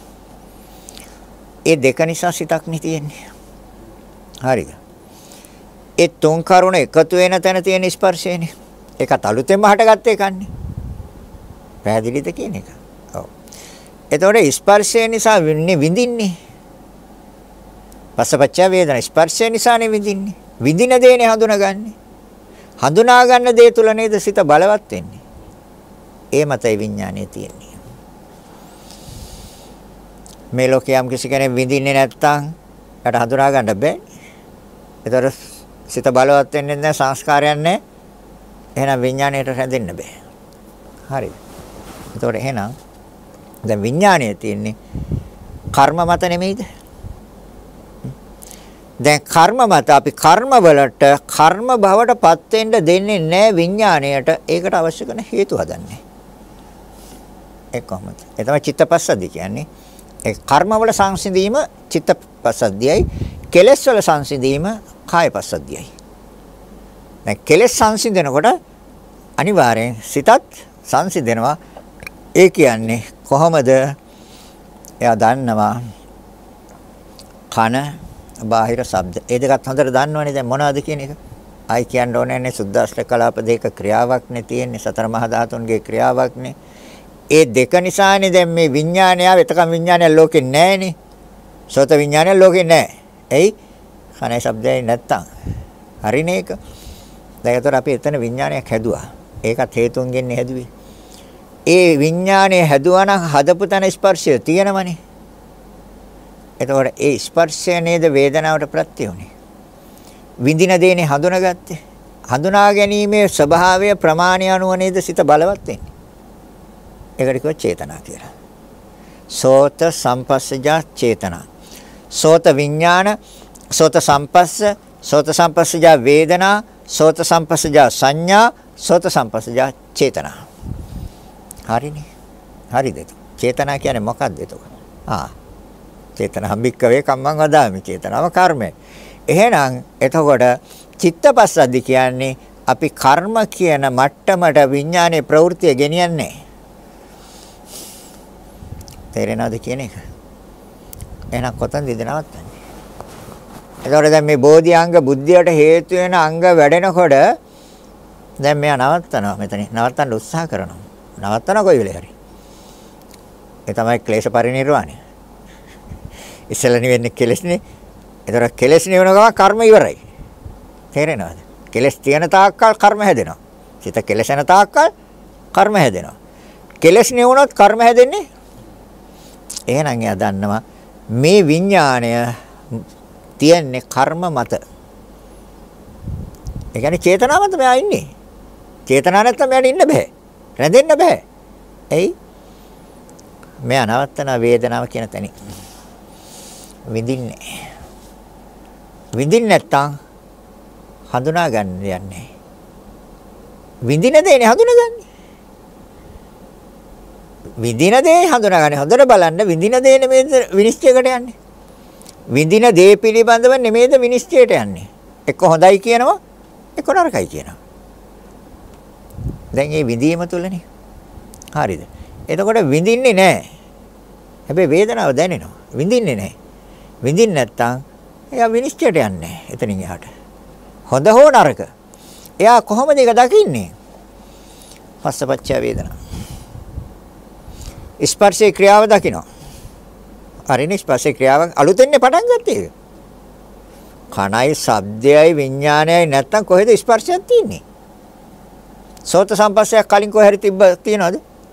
ඒ දෙක නිසා සිතක් නේ තියෙන්නේ. හරිද? ඒ තුන් කරුණ එකතු වෙන තැන තියෙන ස්පර්ශයනේ. ඒකත් අලුතෙන්ම හටගත්ත එකන්නේ. පැහැදිලිද කියන එක? ඔව්. එතකොට ස්පර්ශය නිසා විඳින්නේ. පස්සපච්ච වේදනා ස්පර්ශය නිසානේ විඳින්නේ. විඳින දේනේ හඳුනාගන්නේ. හඳුනා ගන්න දේ තුල නේද සිත බලවත් වෙන්නේ. ඒ මතයි විඥානය තියෙන්නේ. මේ ලෝකයම් කිසි කෙනෙක් විඳින්නේ නැත්තම් යට හඳුනා ගන්න බෑ. ඒතර සිත බලවත් වෙන්නේ නැහැ සංස්කාරයන් නැහැ. එහෙනම් විඥාණයට රැඳෙන්න බෑ. හරිද? එතකොට එහෙනම් දැන් විඥාණය තියෙන්නේ කර්ම මත නෙමෙයිද? දැන් කර්ම මත අපි කර්ම වලට කර්ම භවයටපත් වෙන්න දෙන්නේ නැහැ විඥාණයට. ඒකට අවශ්‍ය කරන හේතු හදන්නේ. ඒ කොහොමද? ඒ තමයි චිත්තපස්සද්ධිය කියන්නේ. ඒ කර්ම වල සංසිඳීම චිත්තපස්සද්ධියයි, කෙලෙස් වල සංසිඳීම කායපස්සද්ධියයි. දැන් කෙලෙස් සංසිඳනකොට අනිවාර්යෙන් සිතත් සංසිඳෙනවා. ඒ කියන්නේ කොහොමද? එයා දන්නවා කන බාහිර ශබ්ද. ඒ දෙකත් හොඳට දන්නවනේ දැන් මොනවද කියන එක. ආයි කියන්න ඕනේ නැහැ සුද්දාස්ත්‍ර කලාප දෙක ක්‍රියාවක් නේ තියෙන්නේ සතර මහා ධාතුන්ගේ ක්‍රියාවක් නේ. ඒ දෙක නිසානේ දැන් මේ විඥානය එතකම් විඥානය ලෝකේ නැහැනේ. සෝත විඥානය ලෝකේ නැහැ. එයි කනේ ශබ්දයයි නැත්තම්. හරිනේ ඒක. දැන් ඒතර අපි එතන විඥානයක් හැදුවා. ඒකත් හේතුන්ගෙන් හැදුවේ. ඒ විඥානය හැදුවා නම් හදපු තැන ස්පර්ශය තියෙනවනේ. එතකොට ඒ ස්පර්ශය නේද වේදනාවට ප්‍රත්‍ය උනේ. විඳින දේනේ හඳුනාගත්තේ. හඳුනා ගැනීමේ ස්වභාවය ප්‍රමාණය අනුව නේද සිත බලවත් වෙන්නේ. ඒකට කියව චේතනා කියලා. සෝත සම්පස්සජා චේතනා. සෝත විඥාන, සෝත සම්පස්ස, සෝත සම්පස්සජා වේදනා, සෝත සම්පස්සජා සංඥා, සෝත සම්පස්සජා චේතනා. හරිනේ. හරිද? චේතනා කියන්නේ මොකක්ද එතකොට? චේතනා භික්කවේ කම්මං වදාමි. චේතනාව කර්මය. එහෙනම් එතකොට චිත්තපස්සද්ධි කියන්නේ අපි කර්ම කියන මට්ටමට විඥානයේ ප්‍රවෘත්තිය ගෙනියන්නේ. තේරෙනවද කියන එක? එහෙනම් කොතනද නවත්තන්නේ? එතකොට දැන් මේ බෝධි අංග බුද්ධියට හේතු වෙන අංග වැඩෙනකොට දැන් මෙයා නවත්තනවා මෙතන. නවත්තන්න උත්සාහ කරනවා. නවත්තන කොයි වෙලේ හරි. ඒ තමයි ක්ලේශ පරිණිරවාණය. ඉස්සෙල්ලා නිවෙන්නේ කෙලෙස්නේ. ඒතර කෙලෙස් නිවන ගමන් කර්ම ඉවරයි. තේරෙනවද? කෙලෙස් තියෙන තාක්කල් කර්ම හැදෙනවා. සිත කෙලෙසෙන තාක්කල් කර්ම හැදෙනවා. කෙලෙස් නිවුනොත් කර්ම හැදෙන්නේ. එහෙනම් එයා දන්නවා මේ විඥාණය තියන්නේ කර්ම මත. ඒ කියන්නේ චේතනාව මත මෙයා ඉන්නේ. චේතනාව නැත්නම් මෙයාට ඉන්න බෑ. රැඳෙන්න බෑ. එයි මෙයා නවත්තන වේදනාව කියන තැනින්. විඳින්නේ. විඳින්න නැත්තම් හඳුනා ගන්න යන්නේ. විඳින දේනේ හඳුනාගන්නේ. විඳින දේ හඳුනාගන්නේ. හොඳට බලන්න විඳින දේ නෙමෙයිද විනිශ්චයකට යන්නේ. විඳින දේ පිළිබඳව නෙමෙයිද විනිශ්චයට යන්නේ. එක්ක හොඳයි කියනවා, එක්ක නරකයි කියනවා. දැන් මේ විඳීම තුලනේ. හරිද? එතකොට විඳින්නේ නැහැ. හැබැයි වේදනාව දැනෙනවා. විඳින්නේ නැහැ. විඳින්න නැත්තම් එයා විනිශ්චයට යන්නේ එතනින් එහාට. හොඳ හෝ නරක. එයා කොහොමද ඒක දකින්නේ? පස්සපච්චය වේදනා. ස්පර්ශේ ක්‍රියාව දකිනවා. හරිනේ ස්පර්ශේ ක්‍රියාව අලුතෙන්නේ පටන් ගත්තේ. කණයි ශබ්දයයි විඥානයයි නැත්තම් කොහෙද ස්පර්ශයක් තියෙන්නේ? සෝත සම්පස්සයක් කලින් කොහේ හරි තියනවද?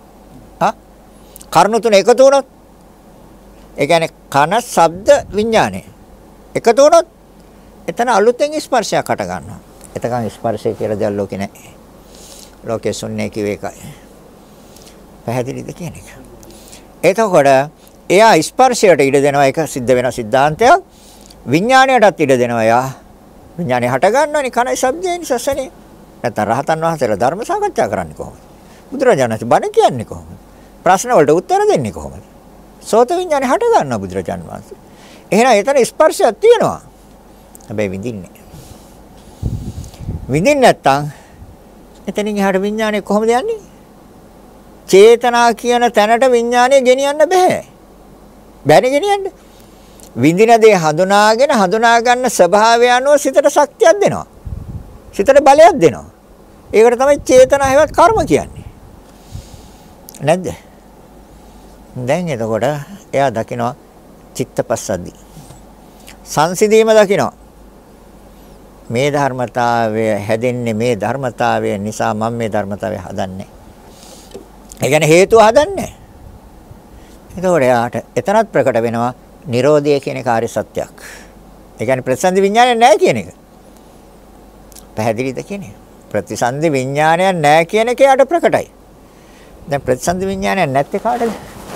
කර්ණ තුන එකතු වුණොත් ඒ කියන්නේ කන ශබ්ද විඥානය එකතු වුණොත් එතන අලුතෙන් ස්පර්ශයක් හට ගන්නවා. එතකන් ස්පර්ශය කියලා දෙයක් ලෝකේ නැහැ. ලෝකේ ශුන්‍ය කිව්ව එකයි. පැහැදිලිද කියන එක? එතකොට එයා ස්පර්ශයට ඉඩ දෙනවා. ඒක සිද්ධ වෙන සිද්ධාන්තයක්. විඥාණයටත් ඉඩ දෙනවා. එයා විඥාණය හට ගන්නවනේ කනයි ශබ්දයයි නිසසනේ. නැත්නම් රහතන් වහන්සේලා ධර්ම සාකච්ඡා කරන්නේ කොහොමද? බුදුරජාණන් වහන්සේ බණ කියන්නේ කොහොමද? ප්‍රශ්න වලට උත්තර දෙන්නේ කොහොමද? සෝත විඥානේ හට ගන්නවා බුදුරජාණන් වහන්සේ. එහෙනම් එතන ස්පර්ශයක් තියෙනවා. හැබැයි විඳින්නේ. විඳින්න නැත්තම් එතනින් එහාට විඥානේ කොහොමද යන්නේ? චේතනා කියන තැනට විඥානේ ගෙනියන්න බෑ. බැරි ගෙනියන්න. විඳින දේ හඳුනාගෙන හඳුනා ගන්න ස්වභාවය අනුව සිතට ශක්තියක් දෙනවා. සිතට බලයක් දෙනවා. ඒකට තමයි චේතනා හැවත් කර්ම කියන්නේ. නැද්ද? දැන් එතකොට එයා දකිනවා චිත්තපස්සද්ධි. සංසිඳීම දකිනවා. මේ ධර්මතාවය හැදෙන්නේ මේ ධර්මතාවය නිසා මම මේ ධර්මතාවය හදන්නේ. ඒ කියන්නේ හේතුව හදන්නේ. එතකොට එයාට එතනත් ප්‍රකට වෙනවා Nirodha කියන කාර්ය සත්‍යයක්. ඒ කියන්නේ ප්‍රසන්න විඥානය නැහැ කියන එක. පැහැදිලිද කියන්නේ? ප්‍රතිසන්දි විඥානයක් නැහැ කියන එක යට ප්‍රකටයි. දැන් ප්‍රතිසන්දි විඥානයක් නැත්තේ කාටද?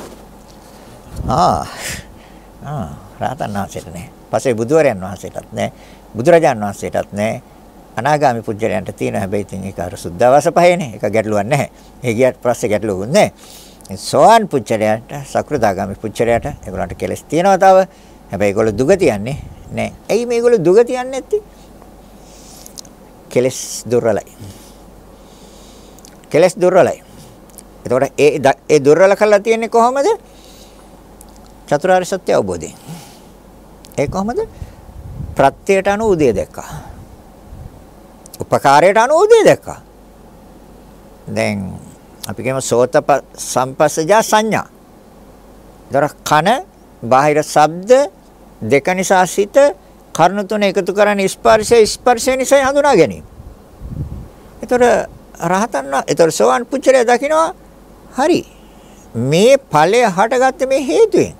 රහතන් වහන්සේට නෑ. පස්සේ බුදුවරයන් වහන්සේටත් නෑ. බුදුරජාණන් වහන්සේටත් නෑ. අනාගාමි පුජ්‍යලයන්ට තියෙන හැබැයි ඉතින් ඒක අර සුද්ධවස පහේනේ. ඒක ගැටලුවක් නැහැ. ඒ ගියට පස්සේ ගැටලුවක් නැහැ. සෝවාන් පුජ්‍යලයන්ට සකෘදාගාමි පුජ්‍යලයට ඒගොල්ලන්ට කෙලස් තියෙනවා තව. හැබැයි ඒගොල්ලෝ දුගතියන්නේ නෑ. ඇයි මේගොල්ලෝ දුගතියන්නේ නැත්තේ? කෙලස් දුර්වලයි. කෙලස් දුර්වලයි. එතකොට ඒ දුර්වල කරලා තියෙන්නේ කොහොමද? චතුරාර්ය සත්‍ය අවබෝධයෙන්. ඒ කොහොමද? ප්‍රත්‍යයට අනුව උදේ දැක්කා. උපකාරයට අනුව උදේ දැක්කා. දැන් අපි කියමු සෝත සම්පස්සජා සංඥා. දර කන බාහිර ශබ්ද දෙක නිසා සිත කර්ණ තුන එකතු කරන්නේ ස්පර්ශය නිසා හඳුනා ගැනීම. ඒතර ඒතර සෝවාන් පුච්චලයා දකිනවා හරි මේ ඵලය හටගත්තේ මේ හේතුවෙන්.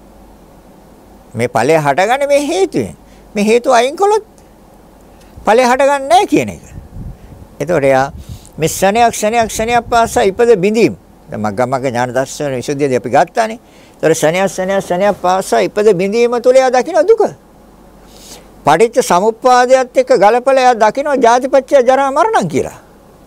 මේ ඵලය හටගන්නේ මේ හේතුවෙන්. මේ හේතුව අයින් කළොත් ඵලය හටගන්නේ නැහැ කියන එක. එතකොට යා මේ ක්ෂණයක් පාසා ඉපද බිඳීම්. දැන් මග්ගමග්ග ඥාන දර්ශන විසුද්ධියදී අපි ගත්තානේ. ඒතකොට ක්ෂණයක් පාසා ඉපද බිඳීම තුල යා දකින්න දුක. පටිච්ච සමුප්පාදයට එක්ක ගලපලා යා දකින්න ජාතිපච්චය ජරා මරණම් කියලා.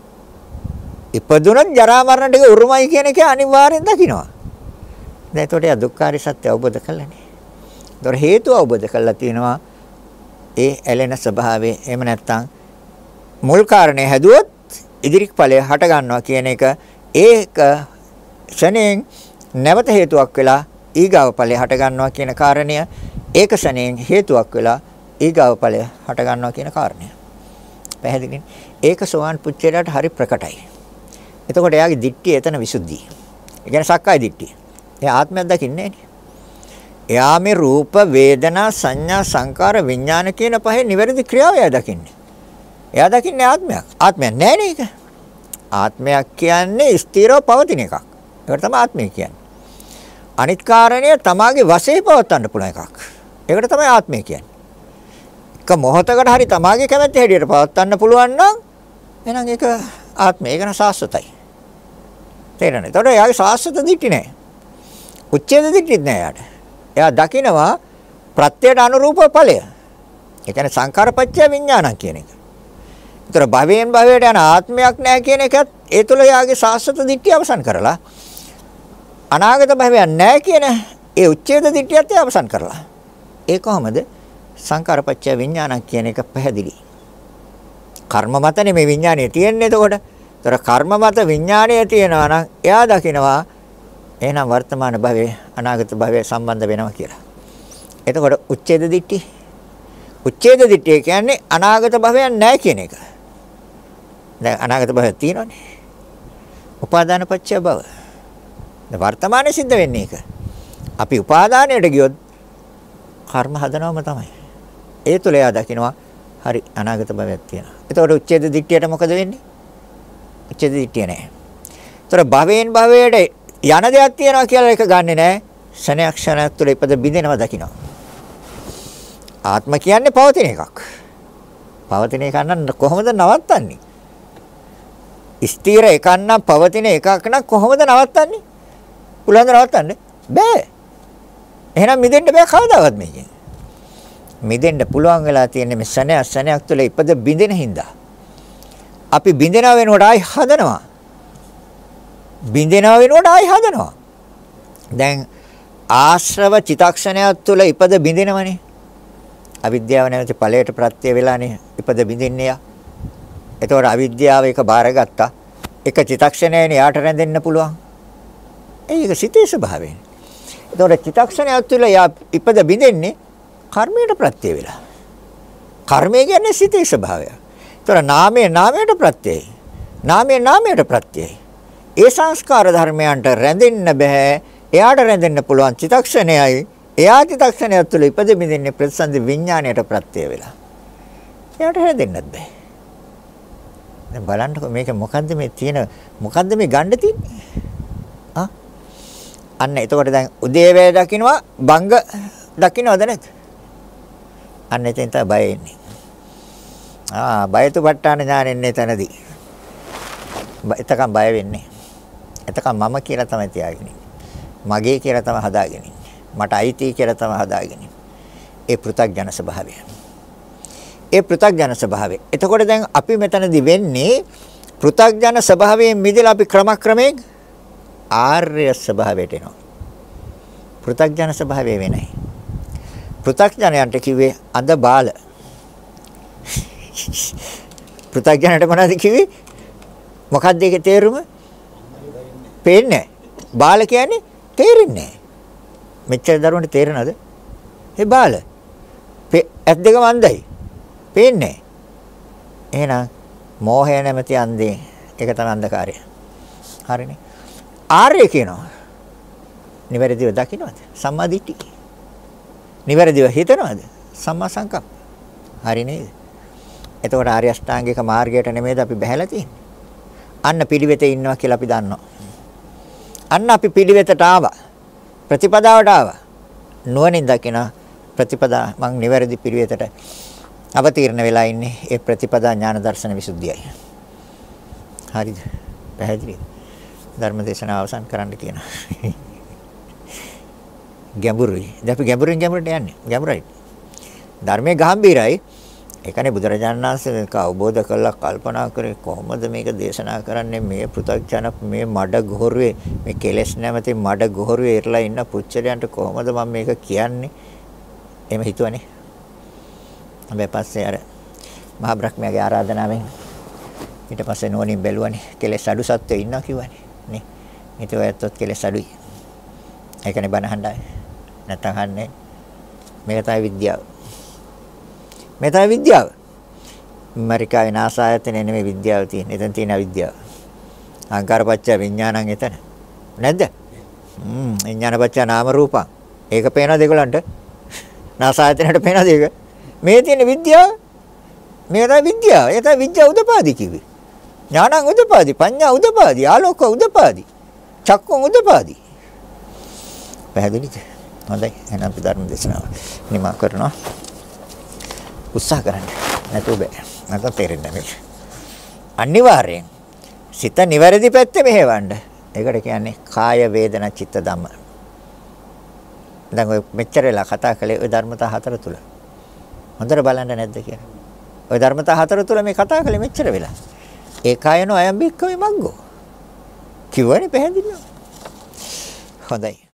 ඉපදුනත් ජරා මරණ ටික උරුමයි කියන එක අනිවාර්යෙන් දකින්නවා. දැන් එතකොට යා දුක්ඛාරිය සත්‍ය අවබෝධ කළානේ. ඒතොර හේතුව අවබෝධ කරලා තියෙනවා. ඒ ඇලෙන ස්වභාවය එහෙම නැත්නම් මුල් කාරණේ හැදුවොත් ඉදිරි ඵලය හට ගන්නවා කියන එක ඒක ශණයෙන් නැවත හේතුවක් වෙලා ඊගාව ඵලය හට ගන්නවා කියන කාරණය ඒක ශණයෙන් හේතුවක් වෙලා ඊගාව ඵලය හට ගන්නවා කියන කාරණය. පැහැදිලිනේ? ඒක සෝවාන් පුච්චලයට හරි ප්‍රකටයි. එතකොට එයාගේ දිට්ඨිය එතන විසුද්ධිය. ඒ කියන්නේ සක්කාය දිට්ඨිය. එයා ආත්මයක් දකින්නේ නැහැ. එයා මේ රූප වේදනා සංඥා සංකාර විඥාන කියන පහේ නිවැරදි ක්‍රියාව එයා දකින්නේ. එයා දකින්නේ ආත්මයක්. ආත්මයක් නැහැ නේද? ආත්මයක් කියන්නේ ස්ථිරව පවතින එකක්. ඒකට තමයි ආත්මය කියන්නේ. අනිත් කාරණය තමාගේ වශයෙන් පවත්වන්න පුළුවන් එකක්. ඒකට තමයි ආත්මය කියන්නේ. එක මොහොතකට හරි තමාගේ කැමැත්ත හැටියට පවත්වන්න පුළුවන් නම් එහෙනම් ඒක ආත්මය. ඒක න සාස්වතයි. තේරෙනවද? ඒතකොට එයාගේ සාස්වත දිට්ඨි නැහැ. උච්ඡේද දිට්ඨිත් නැහැ යාට. එයා දකිනවා ප්‍රත්‍යයට අනුරූප ඵලය. ඒ කියන්නේ සංඛාරපච්චය විඥානං කියන එක. ඒතර භවයෙන් භවයට යන ආත්මයක් නැහැ කියන එකත් ඒ තුළ යාගේ සාස්වත දිට්ඨිය අවසන් කරලා අනාගත භවයක් නැහැ කියන ඒ උච්ඡේද දිට්ඨියත් අවසන් කරලා. ඒ කොහොමද? සංඛාරපච්චය විඥානං කියන එක පැහැදිලි. කර්ම මතනේ මේ විඥානය තියෙන්නේ එතකොට. ඒතර කර්ම මත විඥානය තියෙනවා නම් එයා දකිනවා එහෙනම් වර්තමාන භවයේ අනාගත භවයේ සම්බන්ධ වෙනවා කියලා. එතකොට උච්ඡේද දිට්ඨිය. උච්ඡේද දිට්ඨිය කියන්නේ අනාගත භවයක් නැහැ කියන එක. දැන් අනාගත භවයක් තියෙනවනේ. උපාදාන පත්‍ය භව. දැන් වර්තමානයේ සිද්ධ වෙන්නේ ඒක. අපි උපාදානයට ගියොත් කර්ම හදනවම තමයි. ඒ තුල එයා දකිනවා හරි අනාගත භවයක් තියෙනවා. එතකොට උච්ඡේද දිට්ඨියට මොකද වෙන්නේ? උච්ඡේද දිට්ඨිය නැහැ. ඒතර භවයෙන් භවයට යන දෙයක් තියනවා කියලා එක ගන්නෙ නෑ. ක්ෂණයක් තුළ ඉපද බිඳෙනවා දකිනවා. ආත්ම කියන්නේ පවතින එකක්. පවතින එකක් නම් කොහොමද නවත්තන්නේ? ස්ථිර එකක් නම් පවතින එකක් නම් කොහොමද නවත්තන්නේ? පුළුවන්ද නවත්තන්න? බෑ. එහෙනම් මිදෙන්න බෑ කවදාවත් මේකෙන්. මිදෙන්න පුළුවන් වෙලා තියෙන්නේ මේ ක්ෂණයක් තුළ ඉපද බිඳෙන හින්දා. අපි බිඳෙනව වෙනකොට ආයි හදනවා. බින්දෙනව වෙනකොට ආයි හදනවා. දැන් ආශ්‍රව චිතක්ෂණයක් තුළ ඉපද බින්දෙනවනේ. අවිද්‍යාව නැවති ඵලයට ප්‍රත්‍ය වෙලානේ ඉපද බින්දින්නේ. එතකොට අවිද්‍යාව එක බාරගත්තා. එක චිතක්ෂණයනේ යාට රැඳෙන්න පුළුවන්. ඒක සිතේ ස්වභාවය. එතකොට චිතක්ෂණයක් තුළ යා ඉපද බින්දෙන්නේ කර්මයට ප්‍රත්‍ය වෙලා. කර්මය කියන්නේ සිතේ ස්වභාවය. එතකොට නාමයට ප්‍රත්‍යයි. නාමයට ප්‍රත්‍යයි. ඒ සංස්කාර ධර්මයන්ට රැඳෙන්න බෑ. එයාට රැඳෙන්න පුළුවන් චිතක්ෂණයයි. එයා චිතක්ෂණය තුළ ඉපද බින්දින්නේ ප්‍රතිසන්දි විඥාණයට ප්‍රත්‍ය වෙලා. එයාට රැඳෙන්නත් බෑ. දැන් බලන්නකො මේක මොකද්ද මේ තියෙන මොකද්ද මේ ගන්න තියෙන්නේ? අන්න එතකොට දැන් උදේවැය දකින්නවා බංග දකින්නවද නැද්ද? අන්න එතෙන් තමයි බය එන්නේ. බයතුපට්ඨාන ඥානෙ එන්නේ තැනදී. එතකම් බය වෙන්නේ. එතකම් මම කියලා තමයි තියාගෙන ඉන්නේ. මගේ කියලා තමයි හදාගෙන ඉන්නේ. මට අයිති කියලා තමයි හදාගෙන ඉන්නේ. ඒ පෘථග්ජන ස්වභාවය. ඒ පෘථග්ජන ස්වභාවය. එතකොට දැන් අපි මෙතනදී වෙන්නේ පෘථග්ජන ස්වභාවයෙන් මිදලා අපි ක්‍රමක්‍රමයෙන් ආර්ය ස්වභාවයට එනවා. පෘථග්ජන ස්වභාවය වෙන්නේ. පෘථග්ජනයන්ට කිව්වේ අඳ බාල. පෘථග්ජනට මොනවද කිව්වේ? මොකක්ද ඒකේ තේරුම? පේන්නේ නැහැ. බාල කියන්නේ තේරෙන්නේ නැහැ. මෙච්චර දරුවන්ට තේරෙනවද? ඒ බාල. ඇස් දෙකම අන්ධයි. පේන්නේ නැහැ. එහෙනම් මෝහය නැමැති අන්ධේ ඒක තමයි අන්ධකාරය. හරිනේ. ආර්ය කියනවා. නිවැරදිව දකින්නවද? සම්මා දිට්ඨිය. නිවැරදිව හිතනවද? සම්මා සංකප්ප. හරි නේද? එතකොට ආර්ය අෂ්ටාංගික මාර්ගයට නෙමෙයිද අපි බහැලා තියෙන්නේ? අන්න පිළිවෙතේ ඉන්නවා කියලා අපි දන්නවා. අන්න අපි පිළිවෙතට ආවා. ප්‍රතිපදාවට ආවා. නුවණින් දකින ප්‍රතිපදා මං නිවැරදි පිළිවෙතට අවතීර්ණ වෙලා ඉන්නේ. ඒ ප්‍රතිපදා ඥාන දර්ශන විසුද්ධියයි. හරිද? පැහැදිලිද? ධර්ම දේශනාව අවසන් කරන්න කියනවා. ගැඹුරුයි. දැන් අපි ගැඹුරින් ගැඹුරට යන්නේ. ගැඹුරයි. ධර්මයේ ගැඹීරයි. ඒකනේ බුදුරජාණන් වහන්සේ මේක අවබෝධ කරලා කල්පනා කරේ කොහොමද මේක දේශනා කරන්නේ මේ පෘථග්ජන මේ මඩ ගොහරුවේ මේ කෙලෙස් නැමැති මඩ ගොහරුවේ ඉරලා ඉන්න පුච්චලයන්ට කොහොමද මම මේක කියන්නේ? එහෙම හිතුවනේ. හැබැයි පස්සේ අර මහා බ්‍රහ්මයාගේ ආරාධනාවෙන් ඊට පස්සේ නෝනින් බැලුවනේ කෙලෙස් අඩු සත්වෝ ඉන්නවා කිව්වනේ නේ. ඊට ඔයත්වත් කෙලෙස් අඩුයි. ඒකනේ බණ අහන්නයි. නැත්තම් අහන්නේ. මේක තමයි විද්‍යාව. මේ තමයි විද්‍යාව. ඇමරිකාවේ NASA ආයතනයේ නෙමෙයි විද්‍යාව තියෙන්නේ. එතන තියෙන අවිද්‍යාව. අංකාරපච්ච විඥානං එතන. නැද්ද? විඥානපච්ච නාම රූපං. ඒක පේනවද ඒගොල්ලන්ට? NASA ආයතනයට පේනවද ඒක? මේ තියෙන විද්‍යාව. මේ තමයි විද්‍යාව. ඒ තමයි විද්‍යාව උදපාදි කිව්වේ. ඥානං උදපාදි, පඤ්ඤා උදපාදි, ආලෝක උදපාදි, චක්කුං උදපාදි. පැහැදිලිද? හොඳයි. එහෙනම් අපි ධර්ම දේශනාව නිමා කරනවා. උත්සාහ කරන්න. නැතුව බෑ. නැත්නම් තේරෙන්නේ නැහැ. අනිවාර්යෙන් සිත නිවැරදි පැත්තේ මෙහෙවන්න. ඒකට කියන්නේ කාය වේදනා චිත්ත ධම්ම. දැන් ඔය මෙච්චර වෙලා කතා කළේ ඔය ධර්මතා හතර තුල. හොඳට බලන්න නැද්ද කියලා. ඔය ධර්මතා හතර තුල මේ කතා කළේ මෙච්චර වෙලා. ඒකායනෝ අයම් බික්කවේ මග්ගෝ. කිව්වනේ පැහැදිලිව. හොඳයි.